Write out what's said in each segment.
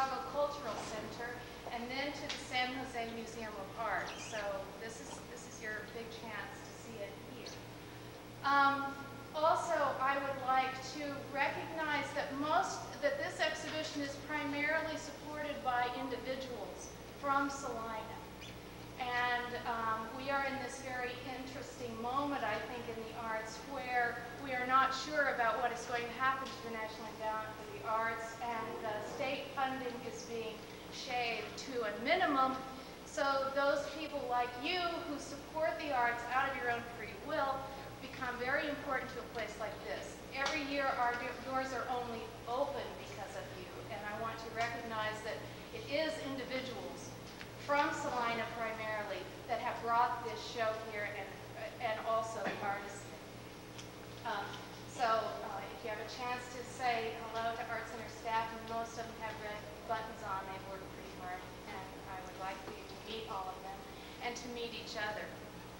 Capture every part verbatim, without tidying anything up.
Chicago Cultural Center, and then to the San Jose Museum of Art. So this is, this is your big chance to see it here. Um, also, I would like to recognize that most, that this exhibition is primarily supported by individuals from Salina. And um, we are in this very interesting moment, I think, in the arts where we are not sure about what is going to happen to the National Endowment for the Arts, and uh, state funding is being shaved to a minimum. So those people like you who support the arts out of your own free will become very important to a place like this. Every year our doors are only open because of you, and I want to recognize that it is individuals from Salina primarily that have brought this show here, and, and also artists. Um, so uh, if you have a chance to say hello to Art Center staff, and most of them have red buttons on, they've worked pretty hard, and I would like for you to meet all of them and to meet each other.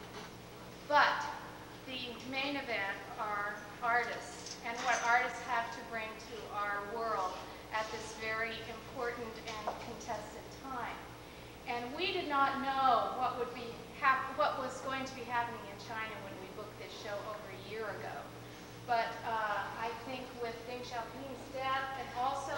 But the main event are artists, and what artists have to bring to our world at this very important and contested time. And we did not know what would be hap what was going to be happening in China when we booked this show over a year ago. But uh, I think with Deng Xiaoping's death, and also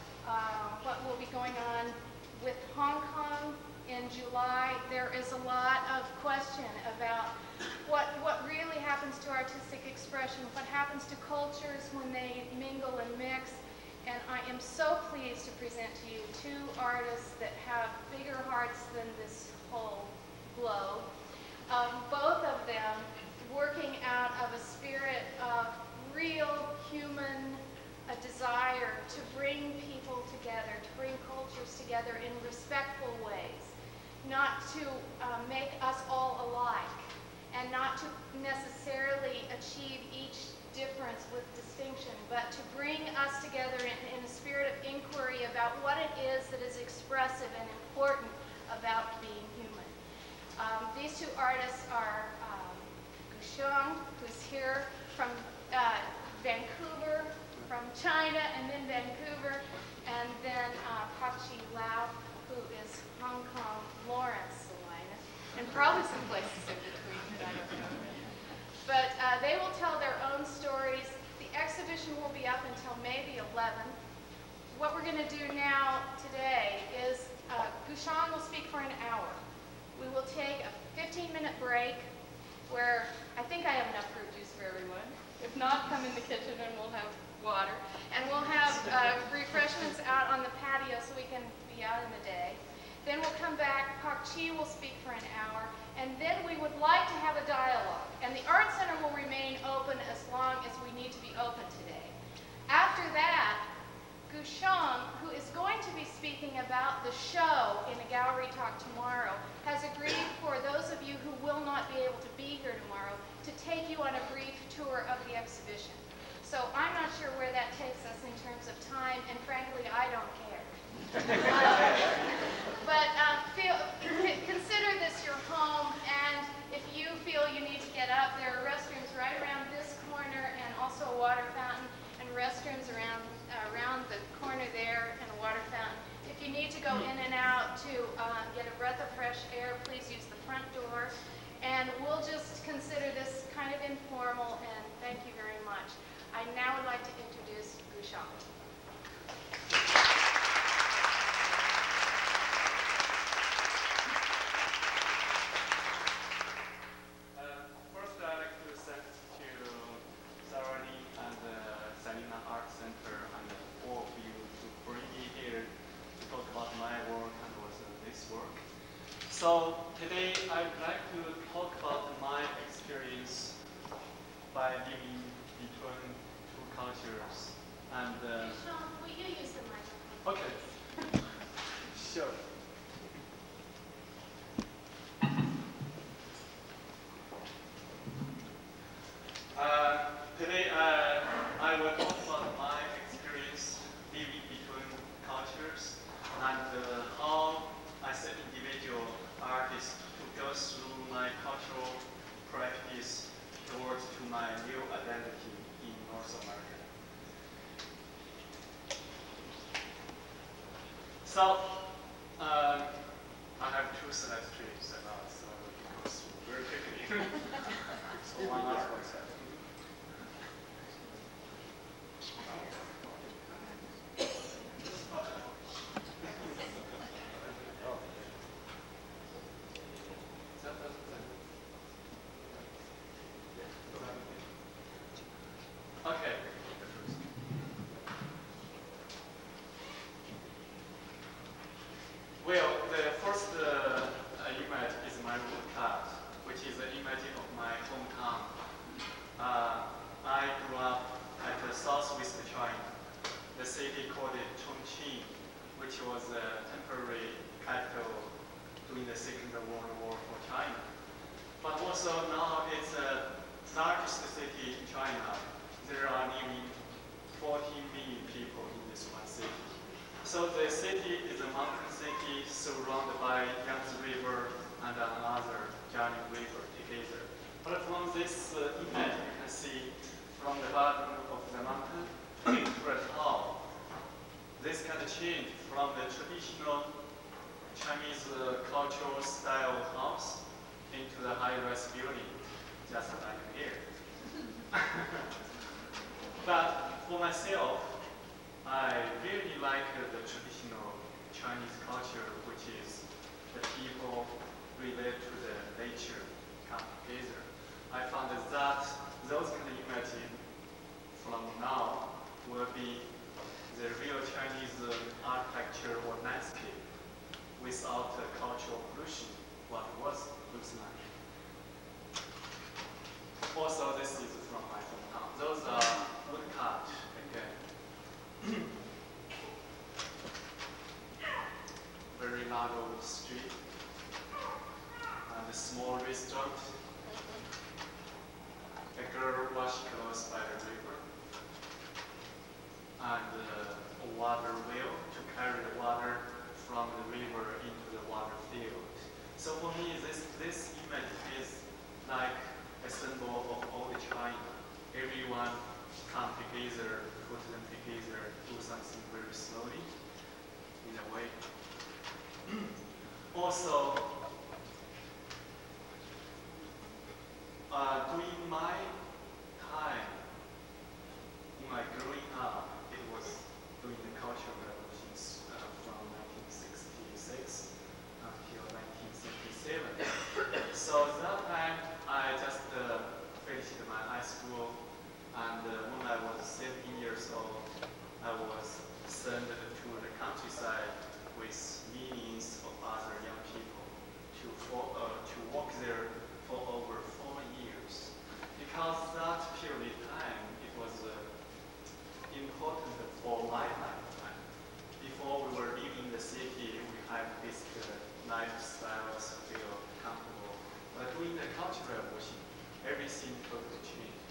uh, what will be going on with Hong Kong in July, there is a lot of question about what, what really happens to artistic expression, what happens to cultures when they mingle and mix. And I am so pleased to present to you two artists that have bigger hearts than this whole globe. Um, both of them working out of a spirit of real human a desire to bring people together, to bring cultures together in respectful ways, not to uh, make us all alike, and not to necessarily achieve each difference with distinction, but to bring us together in, in a spirit of inquiry about what it is that is expressive and important about being human. Um, these two artists are um, Xiong, who's here from uh, Vancouver, from China, and then Vancouver, and then uh, Pok-Chi Lau, who is Hong Kong, Lawrence, Salina, and probably some places in between, but I don't know. But uh, they will tell their own stories. The exhibition will be up until May the eleventh. What we're going to do now today is uh, Xiong will speak for an hour. We will take a fifteen minute break where I think I have enough fruit juice for everyone. If not, come in the kitchen and we'll have water. And we'll have uh, refreshments out on the patio so we can be out in the day. Then we'll come back, Pok-Chi will speak for an hour, and then we would like to have a dialogue. And the Art Center will remain open as long as we need to be open today. After that, Xiong, who is going to be speaking about the show in a gallery talk tomorrow, has agreed for those of you who will not be able to be here tomorrow to take you on a brief tour of the exhibition. So I'm not sure where that takes us in terms of time, and frankly, I don't care. But um, feel, consider this your home, and if you feel you need to get up, there are restrooms right around this corner, and also a water fountain, and restrooms around uh, around the corner there, and a water fountain. If you need to go in and out to uh, get a breath of fresh air, please use the front door. And we'll just consider this kind of informal, and thank you very much. I now would like to introduce Xiong. So today I'd like to talk about my experience by living between two cultures. And uh, Xiong, will you use the microphone? Okay. Sure. Uh, today uh, I will talk about my experience living between cultures, and uh, how as an individual artist to go through my cultural practice towards to my new identity in North America. So, um, I have two slides to use about, so it goes very quickly. So one hour. Okay. Well, the first uh, image is my root cut, which is an image of my hometown. Uh, I grew up at the southwest China, the city called Chongqing, which was a temporary capital during the Second World War for China. But also now it's the largest city in China. There are nearly forty million people in this one city. So the city is a mountain city surrounded by Yangtze River and another Jiangling River together. But from this uh, image, you can see from the bottom of the mountain to the top, this kind of change from the traditional Chinese uh, cultural style house into the high-rise building, just like here. But for myself, I really like uh, the traditional Chinese culture, which is the people relate to the nature, come together. I found that, that those kind of images from now will be the real Chinese uh, architecture or landscape without uh, cultural pollution, what it was looks like. Also, this is from my hometown. Those are woodcut again. Very narrow street and a small restaurant. A girl wash clothes by the river, and uh, a water wheel to carry the water from the river into the water field. So for me, this this image is like a symbol of all the China. Everyone come together, put them together, do something very slowly, in a way. Also, uh, during my time, in my growing up, it was during the Cultural Revolutions uh, from nineteen sixty-six until nineteen seventy-seven. So that time, I just uh, finished my high school, and uh, when I was seventeen years old, I was sent to the countryside with millions of other young people to, for, uh, to work there for over four years. Because that period of time, it was uh, important for my lifetime. Before we were living in the city, we had this uh, lifestyles feel comfortable. But during the Cultural Revolution, everything totally changed.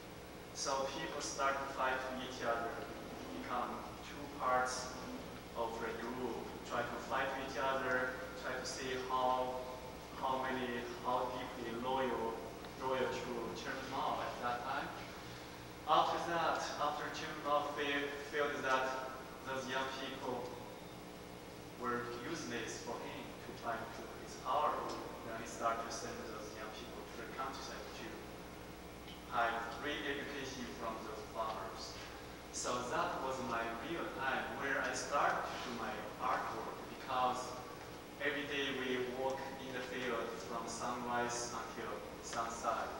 So people start to fight each other, become two parts of the group, try to fight each other, try to see how how many, how deeply loyal, loyal to Chairman Mao at that time. After that, after Chairman Mao felt that those young people were useless for him to fight to his power, then he started to send those young people to the countryside to have free education from those farmers. So that was my real time where I started to do my artwork, because every day we walk in the field from sunrise until sunset.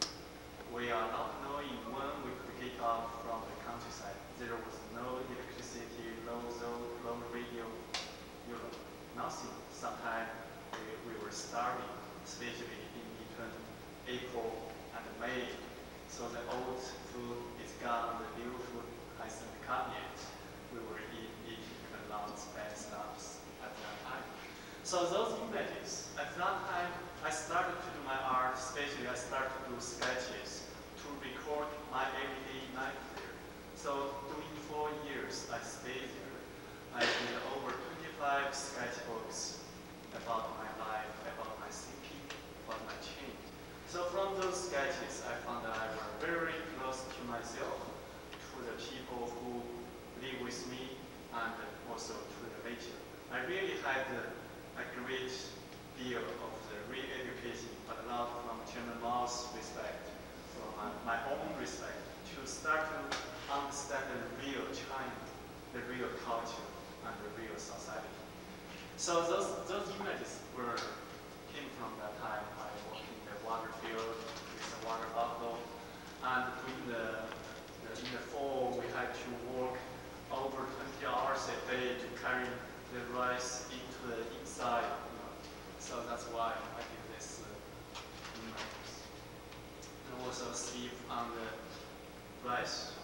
We are not knowing when we could get up from the countryside. There was no electricity, no zone, no radio, you know, nothing. Sometimes we, we were starving, especially in between April and May. So the old food is gone, the new food hasn't come yet. We were eat, eating a lot of bad stuff at that time. So those images, at that time, I started to do my art, especially I started to do sketches to record my everyday life there. So during four years, I stayed there. I did over twenty-five sketchbooks about my life, about my thinking, about my change. So from those sketches, I found that I was very close to myself, to the people who live with me, and also to the nature. I really had uh, a great deal of the re-education, but not from Chairman Mao's respect, from my, my own respect, to start to understand the real China, the real culture, and the real society. So those, those images were came from that time. I worked in the water field with a water buffalo, and in the, the, in the fall we had to work over twenty hours a day to carry the rice into the inside. You know. So that's why I did this uh, images. And also sleep on the rice.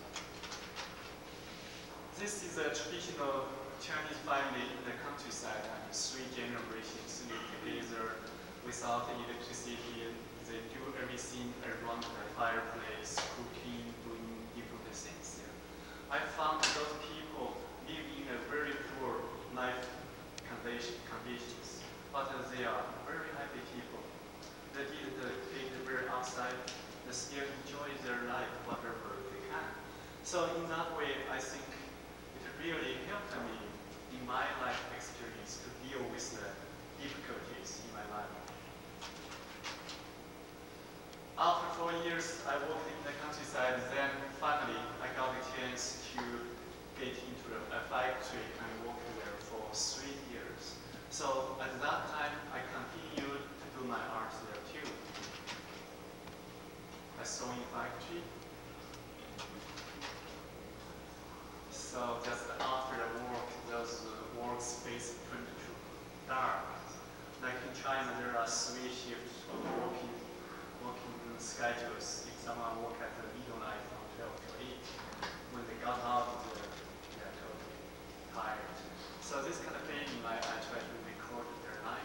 This is a traditional Chinese family in the countryside, and three generations live together without electricity. They do everything around the fireplace, cooking, doing different things there. I found those people live in a very poor life conditions, but they are very happy people. They didn't get very outside, they still enjoy their life whatever they can. So in that way, I think it really helped me in my life experience to deal with the difficulties in my life. After four years, I worked in the countryside. Then finally, I got a chance to get into a factory and work there for three years. So at that time, I continued to do my art there too. A sewing factory. So just after the work, those uh, workspace turned to dark. Like in China, there are three shifts of working, working schedules. If someone work at the middle night from twelve to eight, when they got out, they're, they're totally tired. So this kind of painting, I, I try to record their life.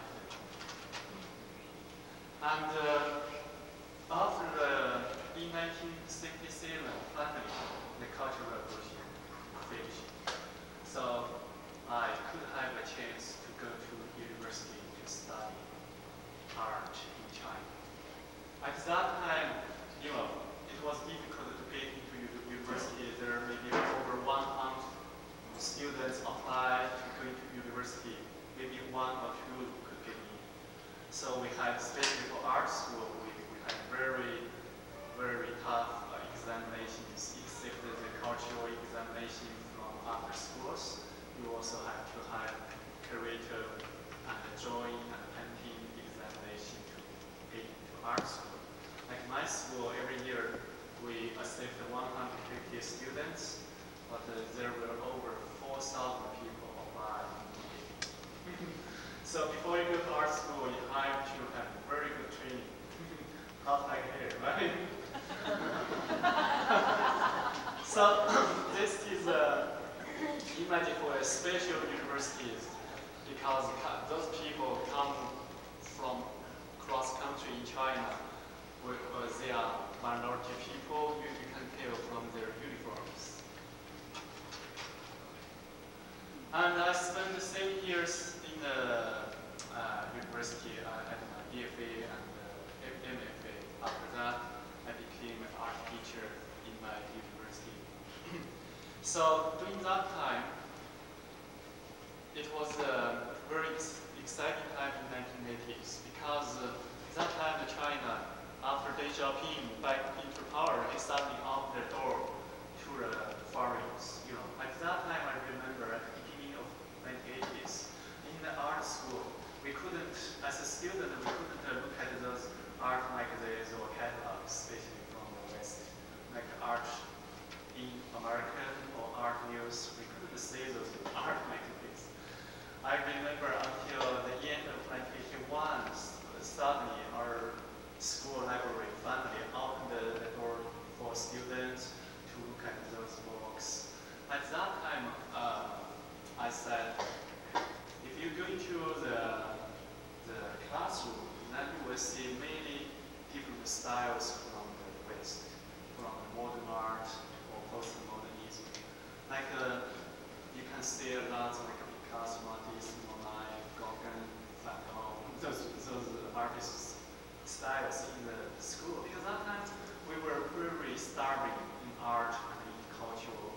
And uh, after the in nineteen sixty-seven, finally, the Cultural Revolution finished. So I could have a chance to go to university to study art in China. At that time, you know, it was difficult to get into university. There may be over one hundred students apply to go into university. Maybe one or two could get in. So we had, especially for art school, we, we had very, very tough uh, examinations, except the cultural examination from other schools. You also have to have creative and drawing and painting examination to get into art school. Like my school, every year we accept one hundred fifty students, but uh, there were over four thousand people apply. So before you go to art school, you have to have very good training. Not like here, right? So this is a image for a special universities, because those people come from cross country in China, where uh, they are minority people. You, you can tell from their uniforms. And I spent the same years in the uh, university. I had my B F A and uh, M F A. After that, I became an art teacher in my university. So during that time, it was a very ex exciting time in nineteen eighties, because uh, that time in China, after Deng Xiaoping back into power, he suddenly opened the door to the foreigners. You know, at that time, I remember at the beginning of nineteen eighties, in the art school, we couldn't, as a student, we couldn't uh, look at those art magazines or catalogs, especially from the West, like art in American or art news. We couldn't see those art magazines. I remember until the end of nineteen eighty-one, suddenly our school library finally opened the, the door for students to look at those books. At that time, uh, I said, if you go into the, the classroom, then you will see many different styles from the West, from modern art or postmodernism. Like uh, you can see a lot like Picasso, Matisse, Monet, Gauguin, Van Gogh, those, those artists' styles in the school. Because that time we were very starving in art and in cultural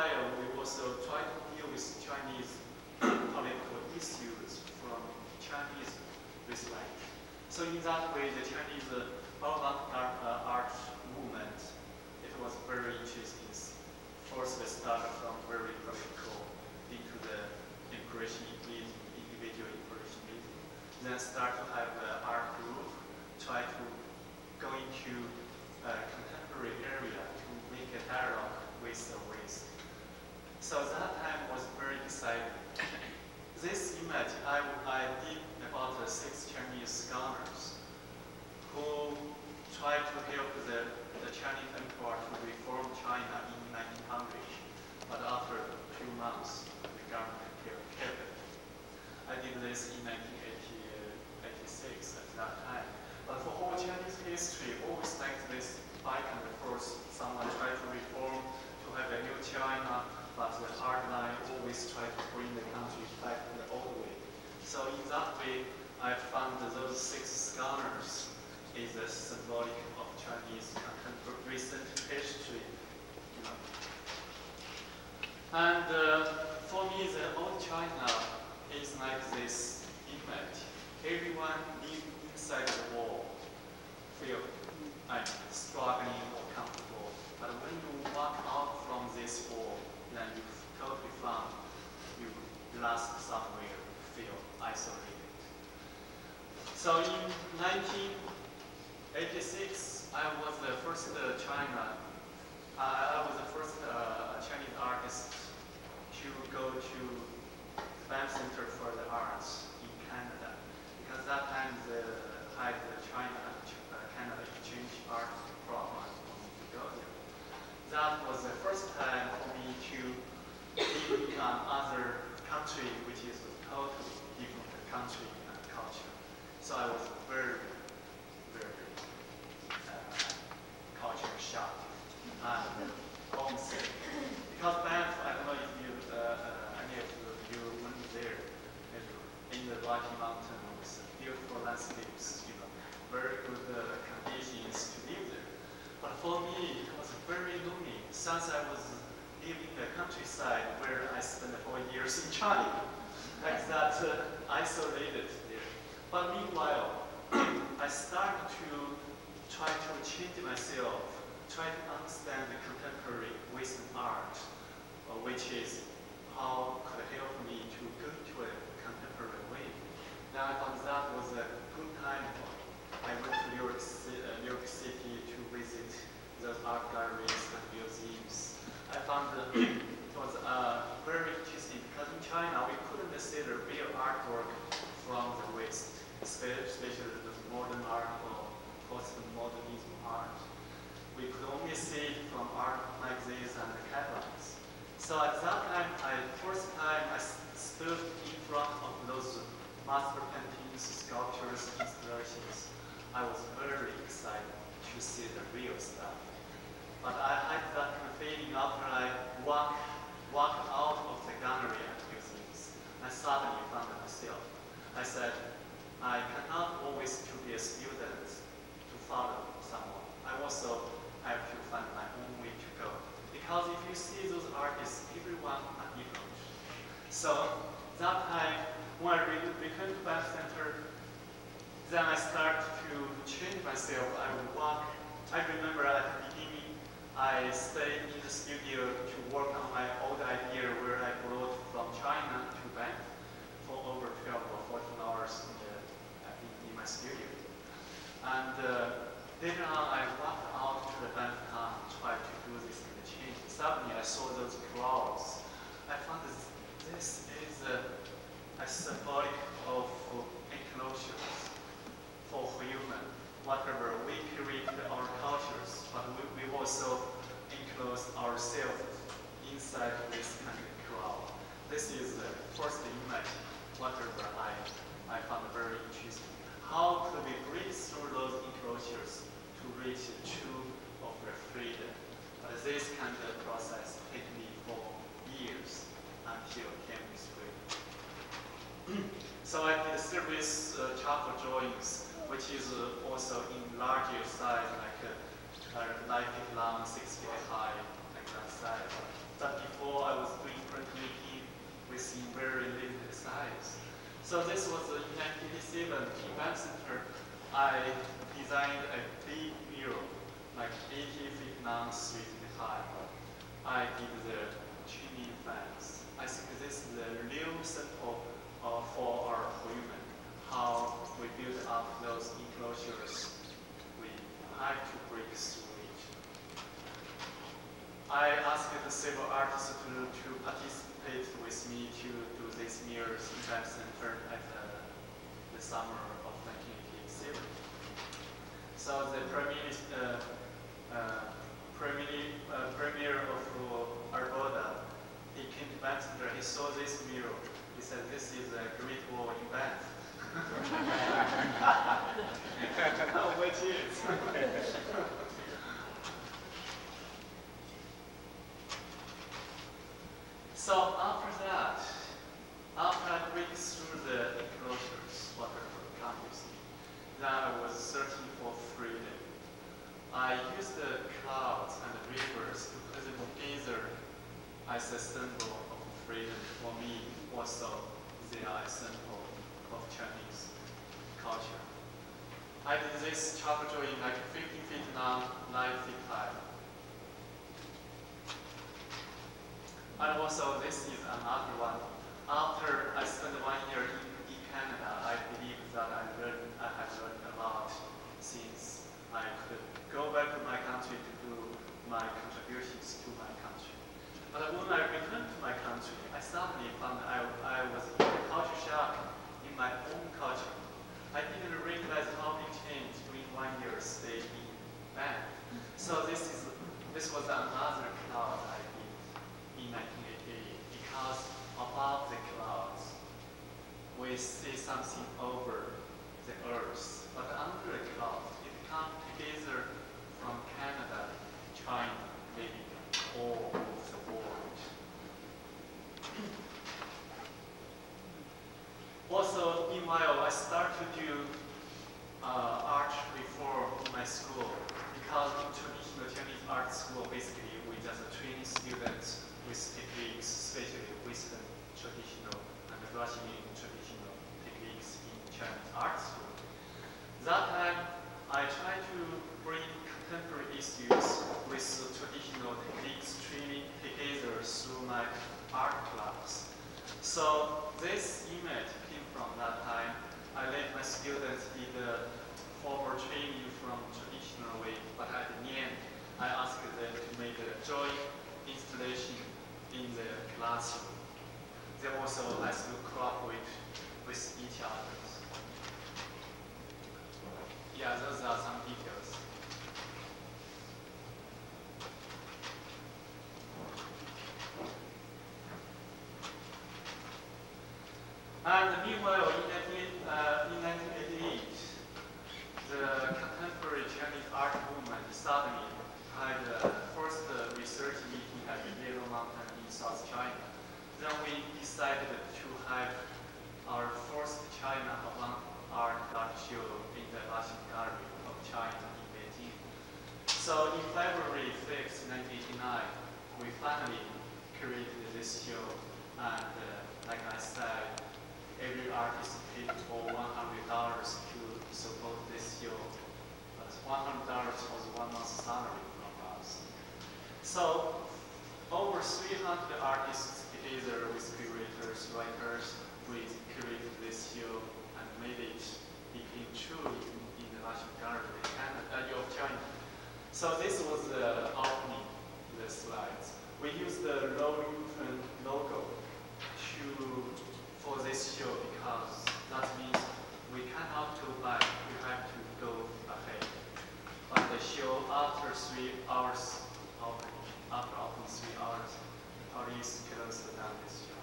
meanwhile, we also try to deal with Chinese political issues from Chinese perspective. So in that way, the Chinese uh, avant-garde uh, art movement, it was very interesting. First, we started from very political into the impressionism, individual impressionism. Then start to have an art group, try to go into a contemporary area to make a dialogue with the West. So that time was very exciting. This image I, I did about uh, six Chinese scholars who tried to help the, the Chinese emperor to reform China in nineteen hundred, but after a few months, the government killed it. I did this in nineteen eighty-six at that time. But for whole Chinese history, always like this back and forth. Someone tried to reform to have a new China, but the hard line always try to bring the country back to the old way. So in that way, I found that those six scholars is a symbolic of Chinese contemporary recent history. You know. And uh, for me, the old China is like this image. Everyone live inside the wall, feel like struggling or comfortable. But when you walk out from this wall, then you totally found you lost somewhere, feel isolated. So in nineteen eighty-six, I was the first uh, China. Uh, I was the first uh, Chinese artist to go to Banff Center for the Arts in Canada, because that time the had the China uh, Canada exchange art program for me to go there. That was the first time for me to live in another country, which is a totally different country and culture. So I was very, very uh, culture shock and homesick. Because Banff, I don't know if you, uh, uh, any of you went there, in the Rocky Mountain with beautiful landscapes, you know, very good uh, conditions to live there. But for me, it was very lonely since I was living in the countryside where I spent four years in China, like that, uh, isolated there. But meanwhile, I started to try to change myself, try to understand the contemporary Western art, uh, which is how could help me to go to a contemporary way. Now I found that was a good time for me. I went to New York, uh, New York City to visit those art galleries and museums. I found that it was uh, very interesting because in China we couldn't see the real artwork from the West, especially the modern art or post-modernism art. We could only see it from art magazines and the catalogs. So at that time, I first time I stood in front of those master paintings, sculptures, installations. I was very excited to see the real stuff. But I had that kind of feeling after I walk, walked out of the gallery and museums. I suddenly found myself. I said, I cannot always to be a student to follow someone. I also have to find my own way to go. Because if you see those artists, everyone are different. So that time, when I returned to Banff Center, then I started to change myself. I would walk. I remember at the beginning, I stayed in the studio to work on my old idea where I brought from China to Banff for over twelve or fourteen hours in, the, in, in my studio. And uh, later on, I walked out to the Banff town and tried to do this kind of change. Suddenly, I saw those crowds. I found this, this is a, a symbolic of enclosures for human. Whatever, we create our cultures, but we, we also enclose ourselves inside this kind of crowd. This is the first image, whatever I, I found very interesting. How could we break through those enclosures to reach the truth of their freedom? But this kind of process took me for years until Tiananmen Square. So I did series uh, charcoal drawings, which is uh, also in larger size, like uh, uh, nine feet long, six feet high, like that size. But before I was doing printmaking within very limited size. So this was uh, in nineteen eighty-seven in Bank Center. I designed a big mural, like eighty feet long, three feet high. I did the chimney fans. I think this is the real sample uh, for our human, how we build up those enclosures. We had to break through it. I asked several artists to, to participate with me to do these mirrors in Bank Center at uh, the summer of nineteen eighty-seven. So the premier, uh, uh, premier, uh, premier of uh, Arboda, he came to Bank Center, he saw this mural. He said, this is a great wall in Banff. Which is. So after that, after I break through the enclosures, whatever comes, then I was searching for freedom. I used the clouds and the rivers to put them together as a symbol of freedom. For me, also, they are a symbol of Chinese culture. I did this chalk drawing like fifteen feet long, nine feet high. And also, this is another one. After I spent one year in, in Canada, I believe that I learned, I have learned a lot since I could go back to my country to do my contributions to my country. But when I returned to my country, I suddenly found I, I was in a culture shock in my own culture. I didn't realize how big change during one year stay in Banff. So this is this was another cloud I did in nineteen eighty-eight, because above the clouds we see something over the earth, but under the cloud it comes together from Canada, China, maybe all of the world. Also, meanwhile, I started to do uh, art reform in my school, because in traditional Chinese art school, basically we just train students with techniques, especially Western traditional and Russian traditional techniques in Chinese art school. That time, I tried to bring contemporary issues with traditional techniques training together through my art class. So this image came from that time. I let my students did the formal training from traditional way, but at the end, I asked them to make a drawing installation in the classroom. They also has to cooperate with each other. Yeah, those are some details. And meanwhile, in nineteen eighty-eight, the contemporary Chinese art movement suddenly had the first uh, research meeting at the Yellow Mountain in South China. Then we decided to have our first China avant art art show in the Russian Gallery of China in Beijing. So in February fifth, nineteen eighty-nine, we finally created this show. And uh, like I said, every artist paid for one hundred dollars to support this show. But one hundred dollars was one month's salary from us. So over three hundred artists together with curators, writers, we created this show and made it became true in, in the Russian Gallery uh, of China. So this was the opening, the slides. We used the low logo to for this show because that means we cannot go back, we have to go ahead. But the show after three hours open, after open three hours, the audience closed down this show.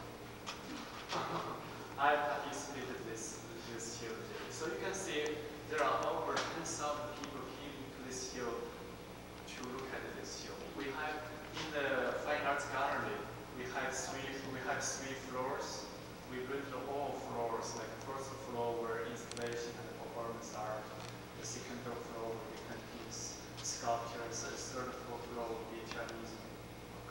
I participated this this show today. So you can see there are over ten thousand people came into this show to look at this show. We have in the Fine Arts Gallery, we had three we had three floors. We built all floors, like the first floor were installation and performance art, the second floor would be paintings, sculptures, the third floor would be Chinese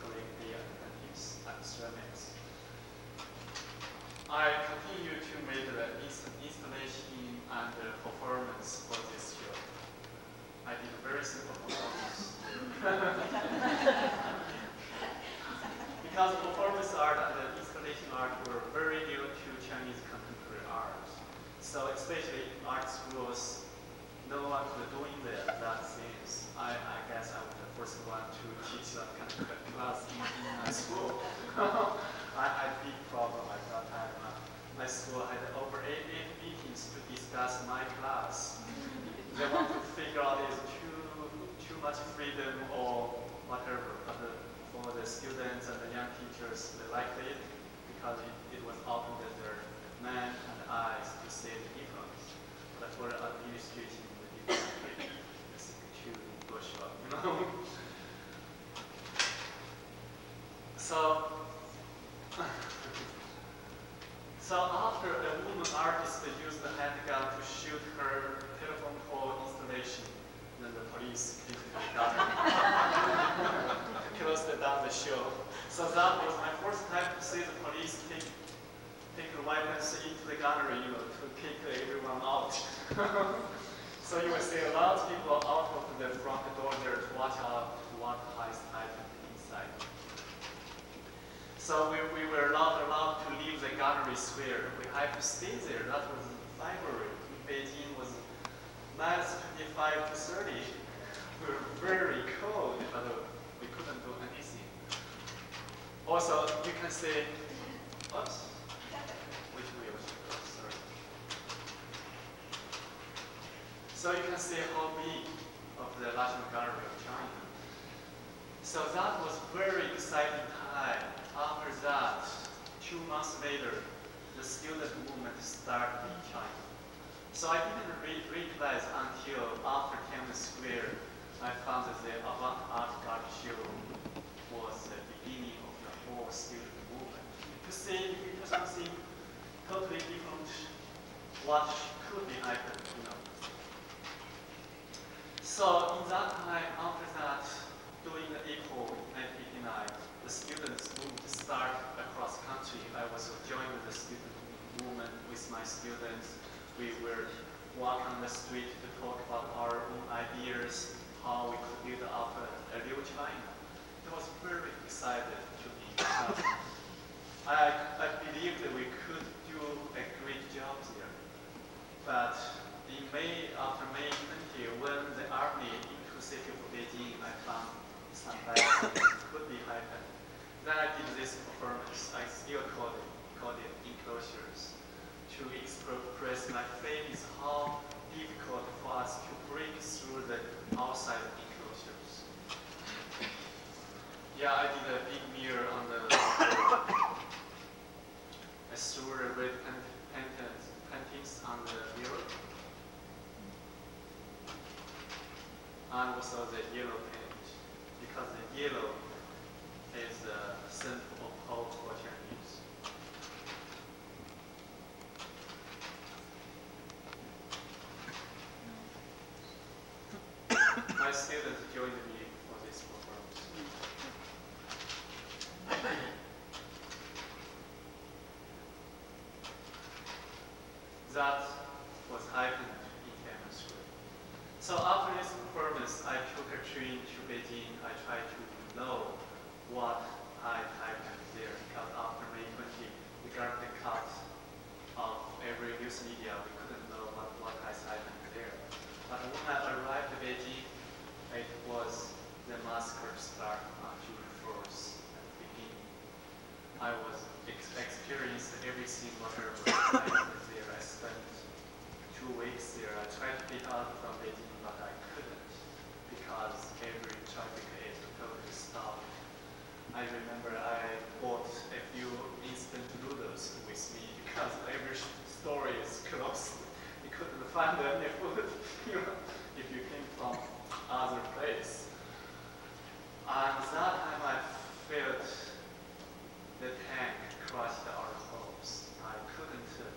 art and the installation art were very new to Chinese contemporary art. So especially art schools, no one was doing that, that things. I, I guess I was the first one to teach that kind of class in, in my school. I had a big problem at that time. Uh, my school had over eight, eight meetings to discuss my class. They want to figure out is too too much freedom or whatever. But the, for the students and the young teachers, they liked it because it, it was open to their mind and eyes to see the difference. But for the administration, the difference is too bourgeois, you know. So. So after a woman artist used the handgun to shoot her telephone pole installation, then the police came to the gallery to close down the show. So that was my first time to see the police take take the weapons into the gallery, you know, to kick everyone out. So you will see a lot of people out of the front door there to watch out what has happened inside. So we, we were not allowed to leave the gallery square. We had to stay there. That was February. In Beijing was minus twenty-five to thirty. We were very cold, but we couldn't do anything. Also, you can see, oops, which way was it? Oh, sorry. So you can see how big of the National Gallery of China. So that was very exciting time. After that, two months later, the student movement started in China. So I didn't re realize until after Tiananmen Square, I found that the avant-garde art show was the beginning of the whole student movement. To see to something totally different, what could be happened, you know. So in that time, after that, during the April nineteen eighty-nine, the students moved to start across country. I was joining the student movement with my students. We were walking on the street to talk about our own ideas, how we could build up a, a real China. It was very excited to be. I, I believed that we could do a great job there. But in May, after May twentieth, when the army into the city of Beijing, I found some bad things could be happened. Then I did this performance. I still call it, call it enclosures. To express my faith is how difficult for us to break through the outside enclosures. Yeah, I did a big mirror on the I threw the red paintings, paintings on the mirror. And also the yellow paint, because the yellow is the symbol of hope for Chinese. My students joined me for this performance. That was happened in Tiananmen Square. So after this performance, I took a train to Beijing. I tried to know what had happened there, because after May twentieth, we got the cut of every news media. We couldn't know what, what has happened there. But when I arrived in Beijing, it was the massacre start on June first at the beginning. I was ex experienced everything whatever happened there. I spent two weeks there. I tried to get out from Beijing, but I couldn't, because every traffic is totally stopped. I remember I bought a few instant noodles with me because every store is closed. You couldn't find any food, you know, if you came from other place. And that time I felt the tank crushed our hopes. I couldn't uh,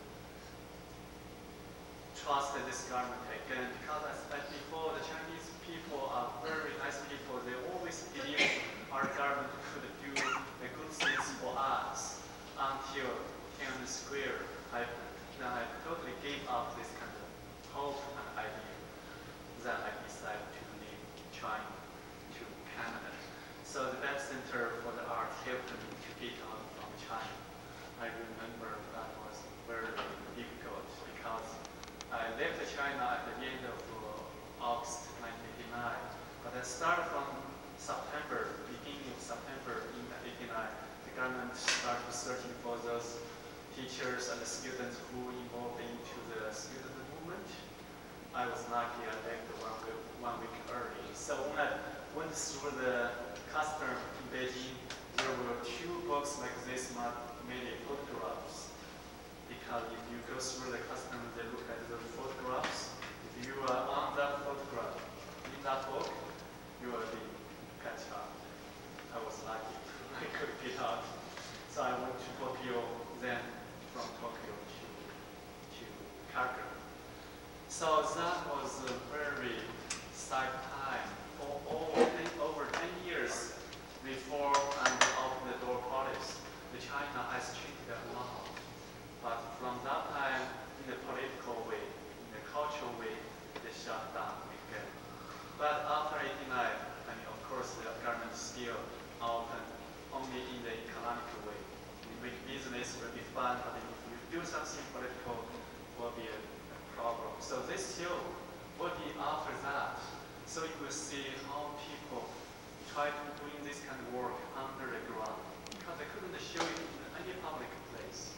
trust this government again, because as I said before, the Chinese people are very nice people. They always believe our government could do the good things for us until Tiananmen Square happened. Then I totally gave up this kind of hope and idea. Then I decided to leave China to Canada. So the Bank Center for the Arts helped me to get out from China. teachers and the students who involved into the student movement. I was lucky I left one week, one week early. So when I went through the custom in Beijing, there were two books like this, not many photographs. Because if you go through the custom, they look at the photographs. If you are on that photograph in that book, you will be catch up. I was lucky. I could get out. So I went to Tokyo, then from Tokyo to, to Calgary. So that was a very sad time. For over ten, over ten years before and open the door policy, the China has changed a lot. But from that time, in the political way, in the cultural way, they shut down again. But after eighty-nine, I mean, of course, the government still open only in the economic way. You make business will be fun, but if you do something political, will be a, a problem. So this show will be after that. So you will see how people try to doing this kind of work under the ground because they couldn't show it in any public place.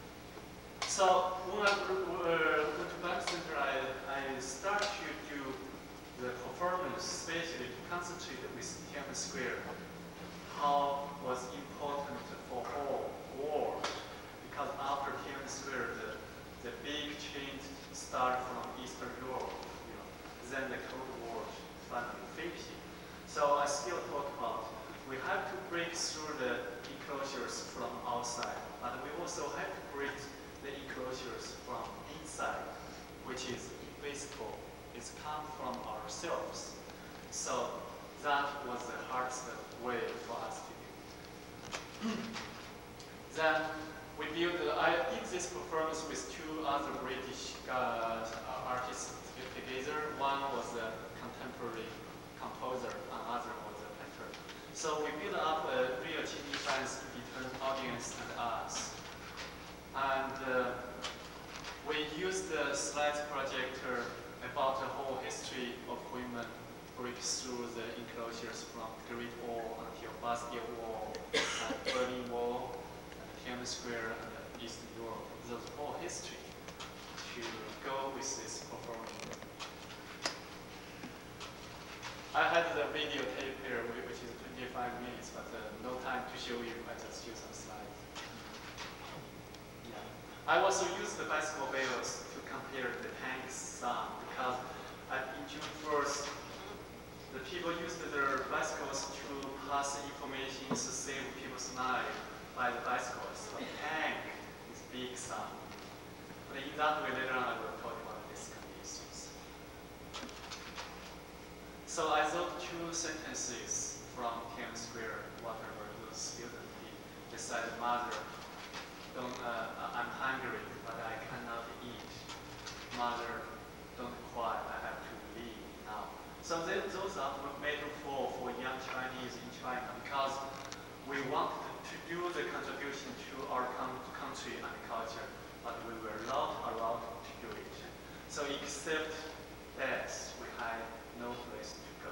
So when I uh, went to Bank Center, I, I started to do the performance, especially to concentrate with Tiananmen Square. How was important for whole world, because after Tiananmen Square, the, the big change started from Eastern Europe, you know, then the Cold War finally finishing. So I still talk about, we have to break through the enclosures from outside, but we also have to break the enclosures from inside, which is invisible, it's come from ourselves. So that was the hardest way for us to do. Then we built, uh, I did this performance with two other British uh, artists together. One was a contemporary composer, another was a painter. So we built up a real teeny fence between audience and us. And uh, we used the slide projector about the whole history of women break through the enclosures from Great Wall until Bastille Wall, and Berlin Wall, and Tiananmen Square, and Eastern Europe. There's whole history to go with this performance. I had the videotape here, which is twenty-five minutes, but uh, no time to show you. I just show some slides. Yeah. I also used the bicycle bells to compare the tank sound because at, in June first, the people used their bicycles to pass information to save people's lives by the bicycles. But tank is big sound. But in that way, later on, I will talk about these kind of issues. So I wrote two sentences from Tiananmen Square, whatever those students did. They said, "Mother, don't, uh, I'm hungry, but I cannot eat. Mother, don't cry, I have to leave now." So they, those are metaphor for young Chinese in China because we wanted to do the contribution to our country and culture, but we were not allowed to do it. So except death, we had no place to go.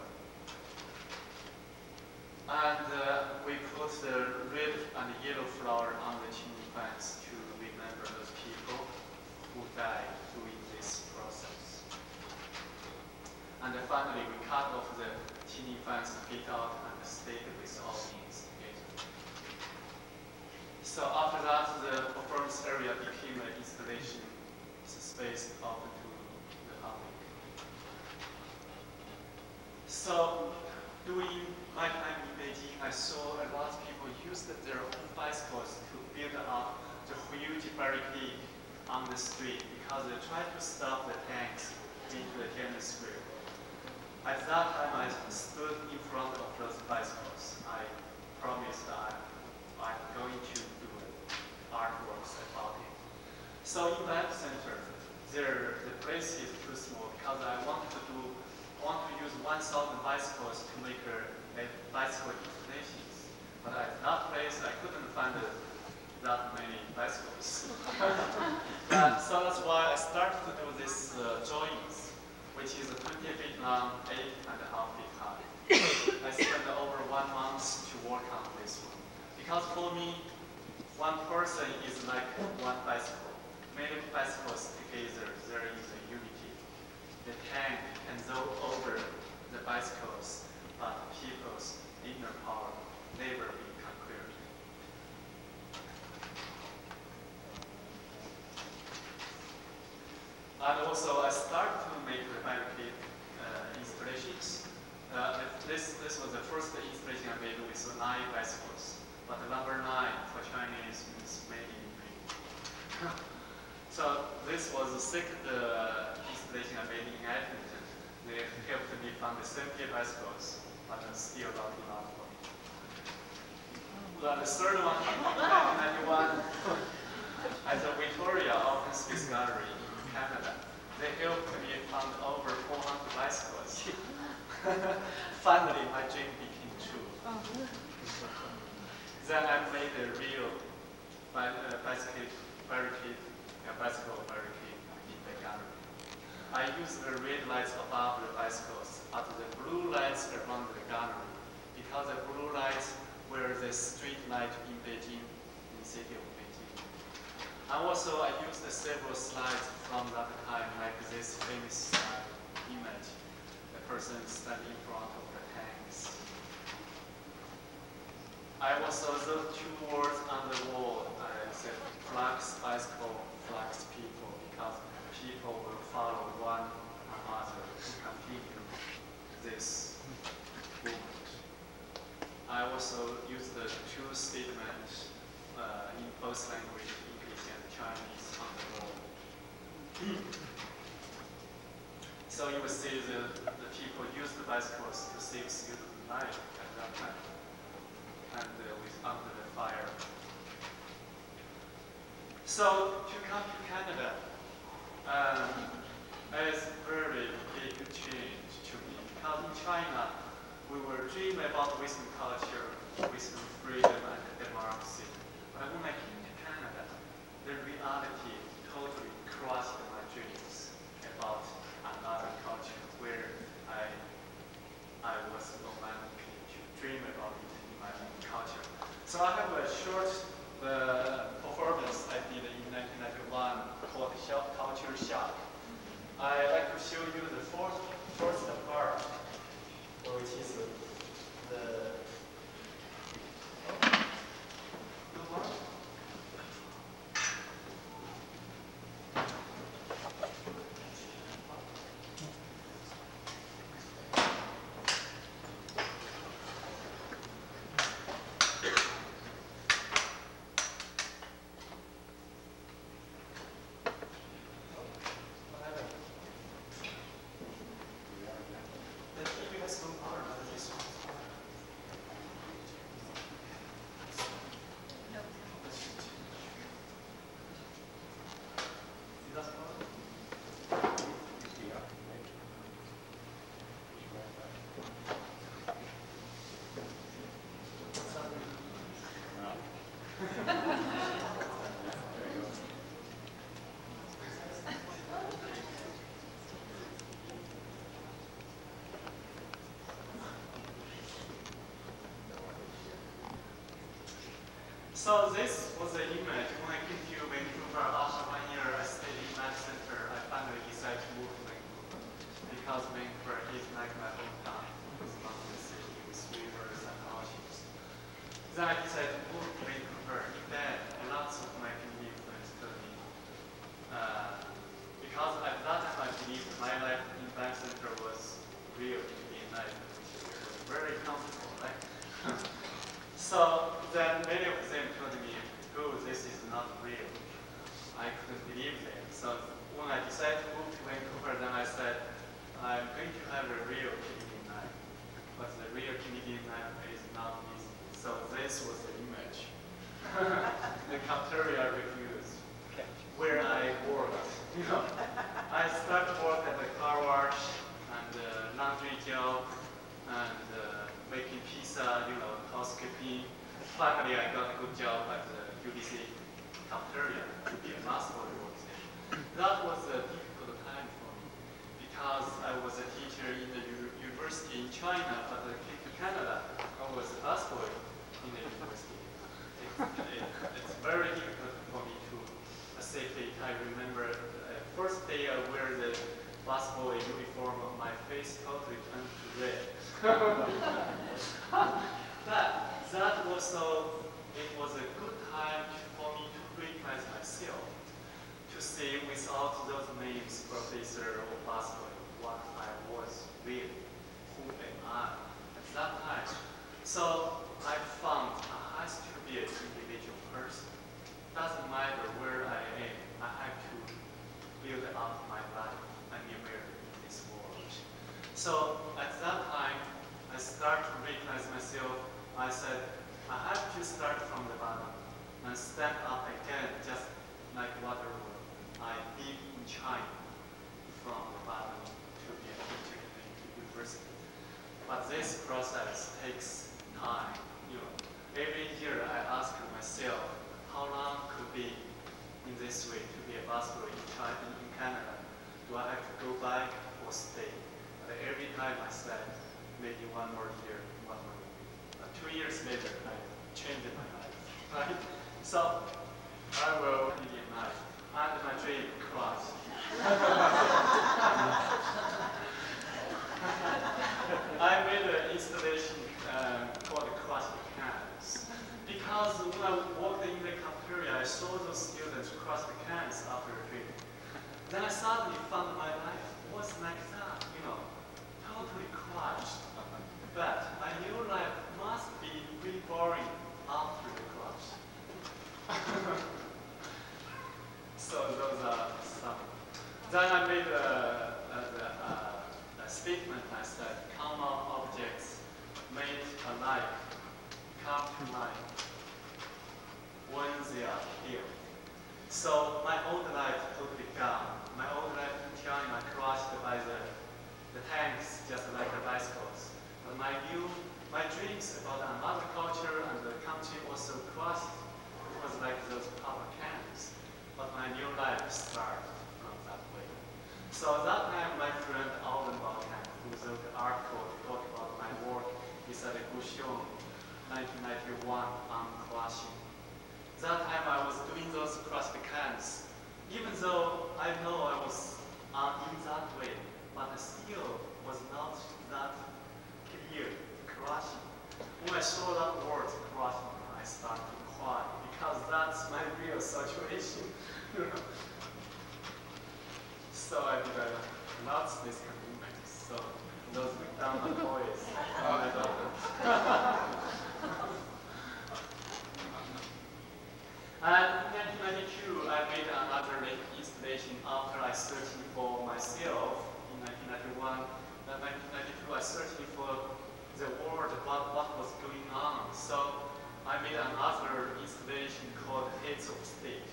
And uh, we put the red and yellow flower on the chimney fence to remember those people who died doing this process. And then finally, we cut off the chimney fence, get out, and stayed with all things together. So after that, the performance area became an installation space open to the public. So during my time in Beijing, I saw a lot of people used their own bicycles to build up the huge barricade on the street because they tried to stop the tanks into the Tiananmen Square. At that time, I stood in front of those bicycles. I promised I, I'm going to do artworks about it. So in that center, there, the place is too small because I want to do, want to use one thousand bicycles to make a, a bicycle installations. But at that place, I couldn't find a, that many bicycles. But, so that's why I started to do these uh, drawings, which is twenty feet long, eight and a half feet high. I spent over one month to work on this one. Because for me, one person is like one bicycle. Many bicycles together, there is a unity. The tank can go over the bicycles, but people's inner power never be conquered. And also, I started to make the barricade uh, installations. Uh, this, this was the first installation I made with nine bicycles. But the number nine for Chinese means made in green. So this was the second uh, installation I made in Edmonton. They helped me find the seventy bicycles, but still not enough for me. Well, the third one, nineteen ninety-one, at the Victoria Open Space Gallery in Canada. They helped me find over four hundred bicycles. Finally, my dream became true. Oh. Then I made a real bi uh, bicycle barricade, a bicycle barricade in the gallery. I used the red lights above the bicycles, but the blue lights around the gallery, because the blue lights were the street light in Beijing, in the city of Beijing. And also, I used several slides from that time, like this famous uh, image, the person standing in front of the tanks. I also those two words on the wall. I said flax bicycle, flax people, because people will follow one another to continue this movement. I also used the two statements uh, in both language, English and Chinese, on the wall. So you will see the, the people use the bicycles to save student life at that time, and uh, with under the fire. So to come to Canada, um, it's very big change to me. Because in China, we were dreaming about Western culture, Western freedom and democracy. But when I came to Canada, the reality totally crushed my dreams about another culture where I, I was romantic to dream about it in my own culture. So I have a short uh, performance I did in nineteen ninety-one called Culture Shock. I like to show you the first, first part, which is the the one. So this was the image when I came to Vancouver after one year. I stayed in that center. I finally decided to move to Vancouver because Vancouver is like my hometown. It's mountain city with rivers and oceans. Then I decided to move to Vancouver. Then lots of my community influenced me. Uh, because at that time I believed my life in Bank Center was real to be in life, which was very comfortable, right? So then many of them told me, oh, this is not real. I couldn't believe that. So when I decided to move to Vancouver, then I said, I'm going to have a real Canadian life. But the real Canadian life is not easy. So this was the image. The cafeteria reviews, where I worked. You know, I started work at the car wash and uh, laundry job and uh, making pizza, you know, housekeeping. Finally, I got a good job at the U B C cafeteria to be a master workstation. That was a difficult time for me because I was a teacher in the u university in China, but I came to Canada. I was a busboy in the university. It it, it's very difficult for me to uh, safely. I remember the uh, first day I wear the basketball uniform, my face totally turned to red. But that also, it was a good time for me to recognize myself, to see without those names, professor or basketball, what I was really, who am I at that time. So I found I has to be an individual person. Doesn't matter where I am, I have to build up my life anywhere in this world. So at that time, I started to recognize myself. I said, I have to start from the bottom and stand up again, just like what I did in China, from the bottom to be a teacher in the university. But this process takes time. You know, every year I ask myself, how long could be in this way to be a basketball in China, in Canada? Do I have to go back or stay? But every time I said, maybe one more year, one more year. Uh, two years later, I changed my life. Right? So I will be in life, and my dream crushed. I made an installation uh, called Cross Cans. Because when I walked in the cafeteria, I saw those students cross the cans after a drink. Then I suddenly found my life was like that, you know, totally crushed. But my new life must be really boring after the crush. So those are some. Then I made a, a, a, a statement. I said, common objects made alike come to mind when they are here. So my old life totally gone. My old life in China crushed by the, the tanks, just like the bicycles. But my new, my dreams about another culture and the country also crushed. It was like those power cans. But my new life started from that way. So that time, my friend Alvin Balkan, who wrote the article to talk about my work, he said, Xiong, nineteen ninety-one, on crushing. That time I was doing those cross the cans. Even though I know I was uh, in that way, but I still was not that clear, crushing. When I saw that word crushing, I started to cry because that's my real situation. So I developed lots of these commitments. So those McDonald's toys, my daughter. And in nineteen ninety-two, I made another installation after I searched for myself in nineteen ninety-one. In nineteen ninety-two, I searched for the world, what, what was going on. So I made another installation called Heads of State.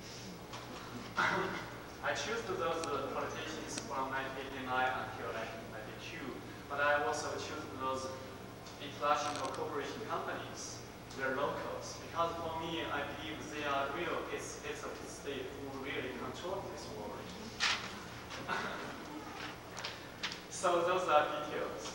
I chose those uh, politicians from nineteen eighty-nine until nineteen ninety-two, but I also chose those international corporation companies. They're locals, because for me, I believe they are real heads, heads of the state who really control this world. So those are details.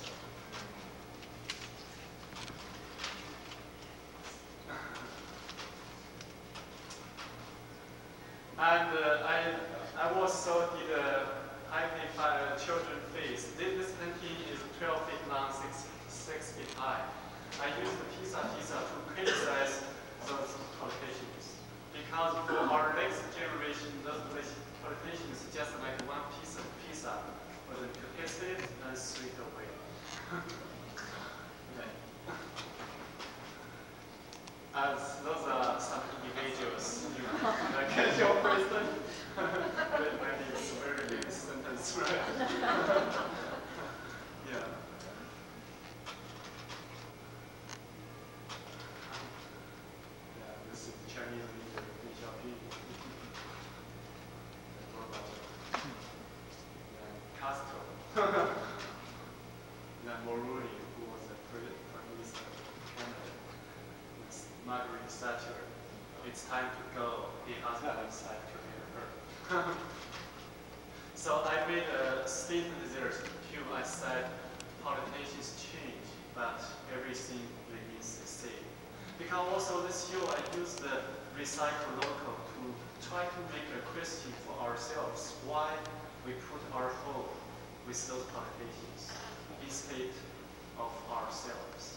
And uh, I, I also did a high children face. This, this painting is twelve feet long, six, six feet high. I used the pizza pizza to criticize those politicians. Because for our next generation, those politicians just like one piece of pizza for them to taste it and throw it away. Okay. As those are some individuals, you know, like your person, that might be a very big sentence, right? Yeah. Yeah, this is the Chinese leader, Deng Xiaoping. Castro. Then Moroni, who was the prime minister of Canada. Margaret Thatcher, it's time to go. The husband decided to marry her. So I made a statement there too. I said politicians change, but everything remains the same. Because also this year I used the recycle local to try to make a question for ourselves why we put our hope with those politicians instead of ourselves.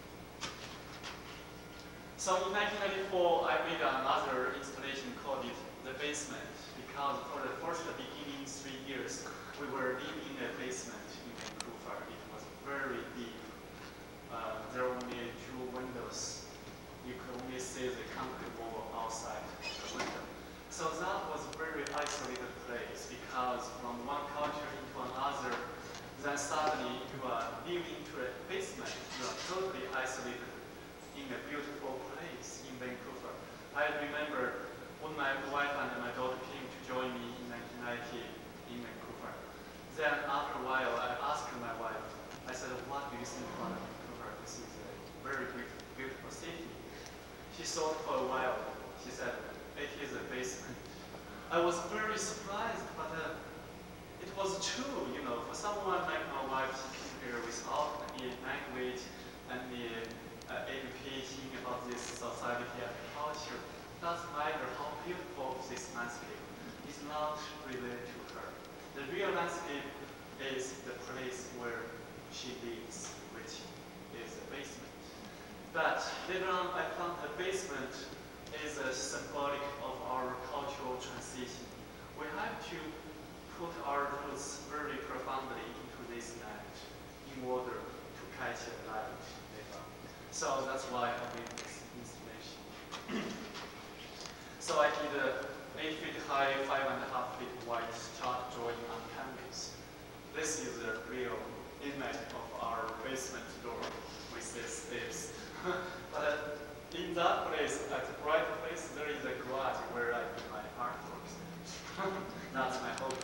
So in nineteen ninety-four, I made another installation called it The Basement, because for the first beginning three years, we were living in a basement in Vancouver. It was very deep. Uh, there were only two windows. You could only see the concrete wall outside the window. So that was a very isolated place, because from one culture into another, then suddenly you are living into a basement. You are totally isolated in a beautiful place in Vancouver. I remember when my wife and my daughter came to join me in nineteen ninety in Vancouver. Then after a while, I asked my wife, I said, what do you think about Vancouver? This is a very beautiful city. She thought for a while. She said, it is a basement. I was very surprised, but uh, it was true, you know, for someone like my wife, she came here without any language and the uh, education about this society and culture. Doesn't matter how beautiful this landscape is not related to her. The real landscape is the place where she lives, which is the basement. But later on, I found the basement is a symbolic of our cultural transition. We have to put our roots very profoundly into this land in order to catch a light later. So that's why I made this installation. So I did a eight feet high, five and a half feet wide chart drawing on canvas. This is a real image of our basement door with these steps. But in that place, at the right place, there is a garage where I do my artworks. That's my hope.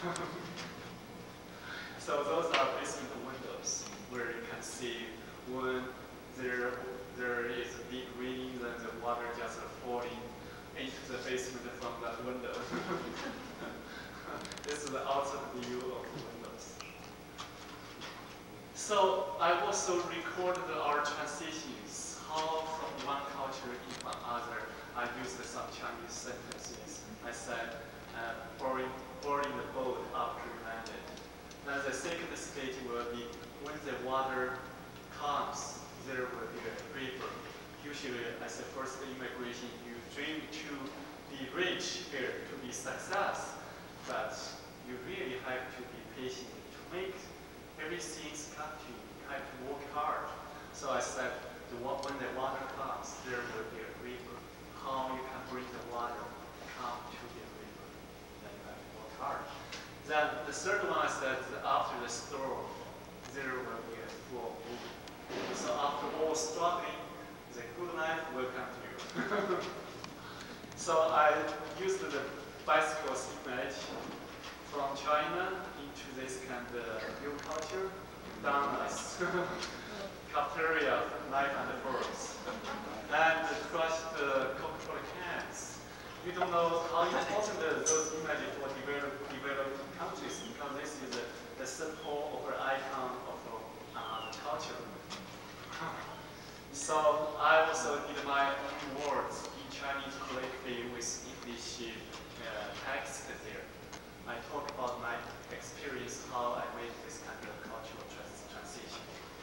So those are basement windows where you can see when there, there is a big rain and the water just falling into the basement from that window. This is the outside view of the windows. So I also recorded our transitions, how from one culture into another. I used some Chinese sentences. I said, uh, boarding, boarding the boat after you landed. Then the second stage will be when the water comes, there will be a river. Usually, as the first immigration, you dream to be rich here, to be success, but you really have to be patient to make everything come to you. You have to work hard. So I said, the, when the water comes, there will be a river. How you can bring the water come to the river? Then you have to work hard. Then the third one I said, after the storm, there will be a full moon. So after all struggling, the good life will come to you. So I used the bicycle's image from China into this kind of new culture, down as cafeteria, knife and forks, and crushed uh, Coca-Cola cans. You don't know how important those images for develop, developing countries, because this is a, the symbol or icon of uh, culture. So I also did my own words in Chinese calligraphy with English uh, text there. I talk about my experience, how I made this kind of cultural trans transition.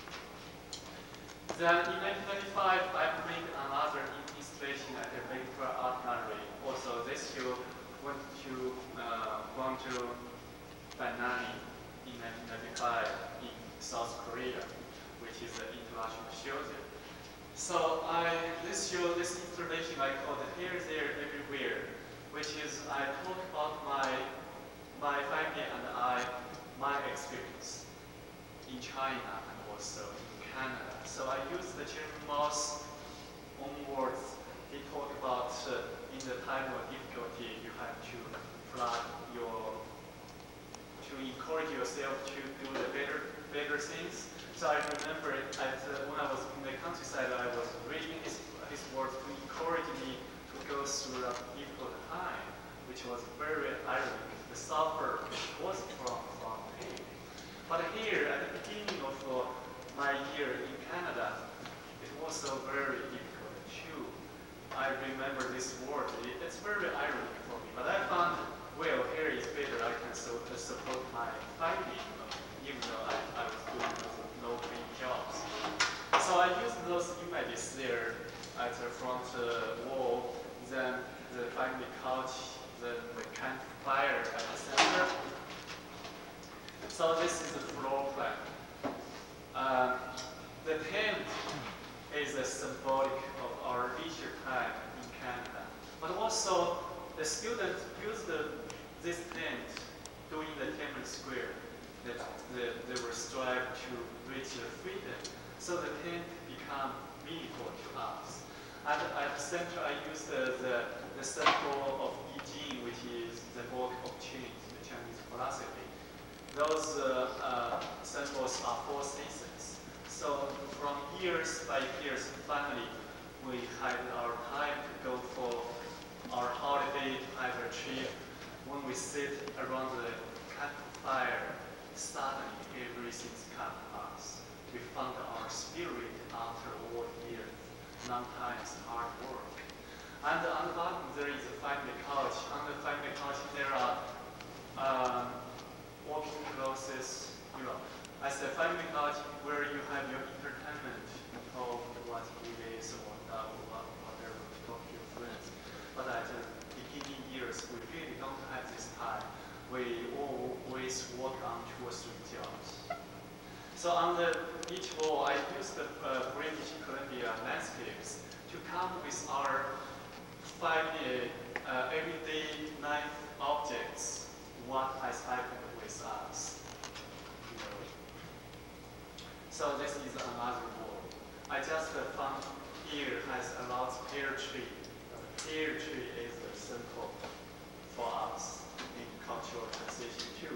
Then in nineteen ninety-five, I made another installation at the Vancouver Art Gallery. Also, this year went to uh, went to Banani in nineteen ninety-five in South Korea, which is an international show there. So I, this year, this installation I called Here, There, Everywhere, which is I talk about my, my family and I, my experience in China and also in Canada. So I use the Chairman Mao's own words. He talked about uh, in the time of difficulty, you have to plan your, to encourage yourself to do the better, better things. So I remember at, uh, when I was in the countryside, I was reading his, his words to encourage me to go through a difficult time, which was very ironic. The suffer was from, from pain. But here, at the beginning of uh, my year in Canada, it was a very difficult also, the students used the, this tent during the Tiananmen Square. That the, they were strive to reach their freedom. So the tent become meaningful to us. And at the center, I used the, the, the symbol of I Ching, which is the book of change, the Chinese philosophy. Those uh, uh, symbols are four seasons. So from years by years, finally, we had our time to go for our holiday, to have a trip. When we sit around the campfire, suddenly everything's come to us. We found our spirit after all years, sometimes hard work. And on the bottom there is a family couch. On the family couch there are um, walking clothes, you know. As a family couch where you have your entertainment, you talk, watch movies or whatever, talk to your friends. But at the beginning years, we really don't have this time. We always work on two or three jobs. So on the each wall, I used the uh, British Columbia landscapes to come with our five uh, everyday life objects, what has happened with us. You know. So this is another wall. I just uh, found here has a lot of pear tree. The pear tree is a symbol for us in cultural transition too.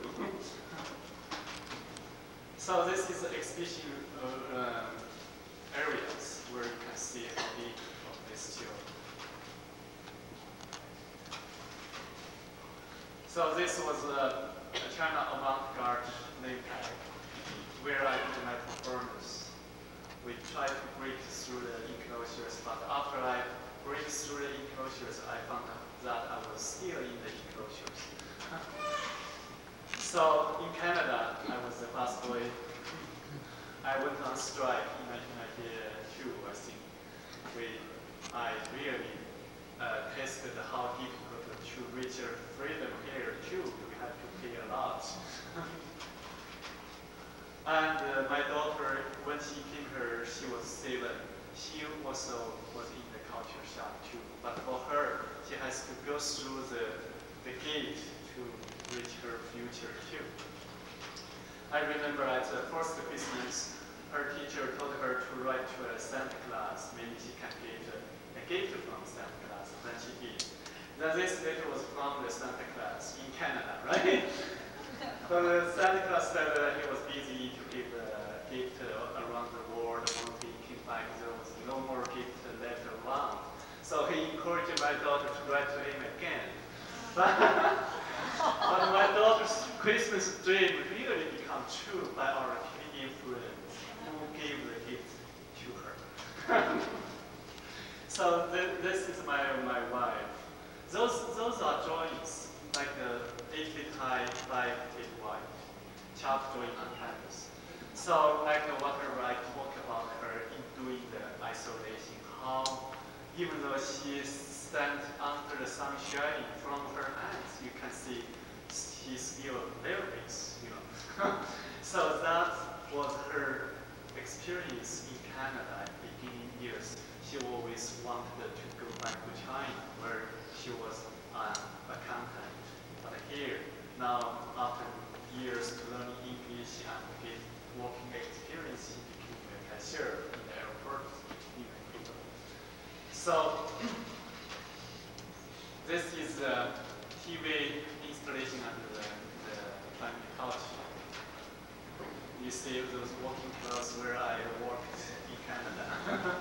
So this is the exhibition uh, um, areas where you can see how big of this too. So this was a, a China avant-garde name tag where I did my performance. We tried to break through the enclosures, but after I break through the enclosures, I found that I was still in the enclosures. So in Canada, I was the busboy. I went on strike in nineteen ninety-two, I think. We, I really uh, tested how difficult to reach our freedom here too. We had to pay a lot. And uh, my daughter, when she came here, she was seven. She also was in the culture shock too. But for her, she has to go through the, the gate to reach her future too. I remember at the first Christmas, her teacher told her to write to a Santa Claus. Maybe she can get a, a gift from Santa Claus. Then she did. Then this letter was from the Santa Claus in Canada, right? But uh, Santa Claus said that he was busy to give a gift uh, around the world. Once he came back, there was no more gift left around. So he encouraged my daughter to write to him again. But, but my daughter's Christmas dream really became true by our Canadian friends who gave the gift to her. So th this is my my wife. Those those are drawings like the eight feet high, five feet wide, chalk drawing on canvas. So like whatever I talk about her in doing the isolation, how even though she stands under the sun shining from her hands, you can see she's still there with, you know. So that was her experience in Canada in the beginning years. She always wanted to go back to China where she was an accountant. But here, now after years learning English and get working experience, she became a cashier in the airport in Vancouver. So this is a T V installation under the, the family couch. You see those working clothes where I worked in Canada.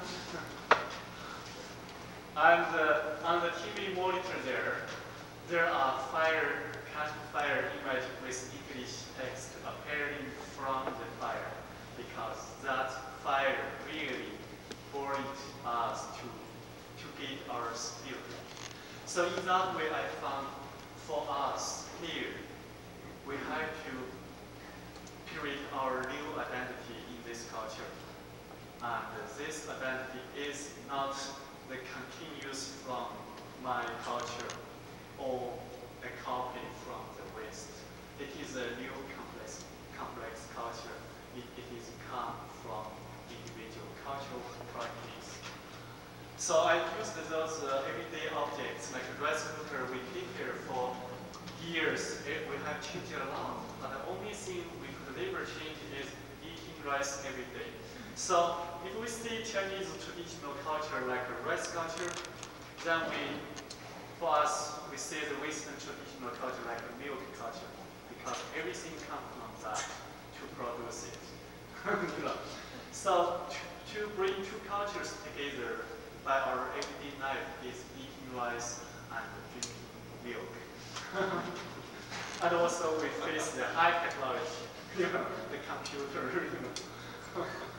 And uh, on the T V monitor there, there are fire, campfire image with English text appearing from the fire, because that fire really burned us to, to get our spirit. So in that way, I found for us here, we have to create our new identity in this culture. And this identity is not the continuous from my culture or a copy from the West. It is a new complex, complex culture. It, it is come from individual cultural practice. So I used those uh, everyday objects, like a rice cooker we keep here for years. It, we have changed it a lot, but the only thing we could never change is eating rice every day. So if we see Chinese traditional culture like a rice culture, then we, for us, we see the Western traditional culture like a milk culture, because everything comes from that to produce it. You know? So to, to bring two cultures together by our everyday life is eating rice and drinking milk. And also we face the high technology, you know, the computer. You know.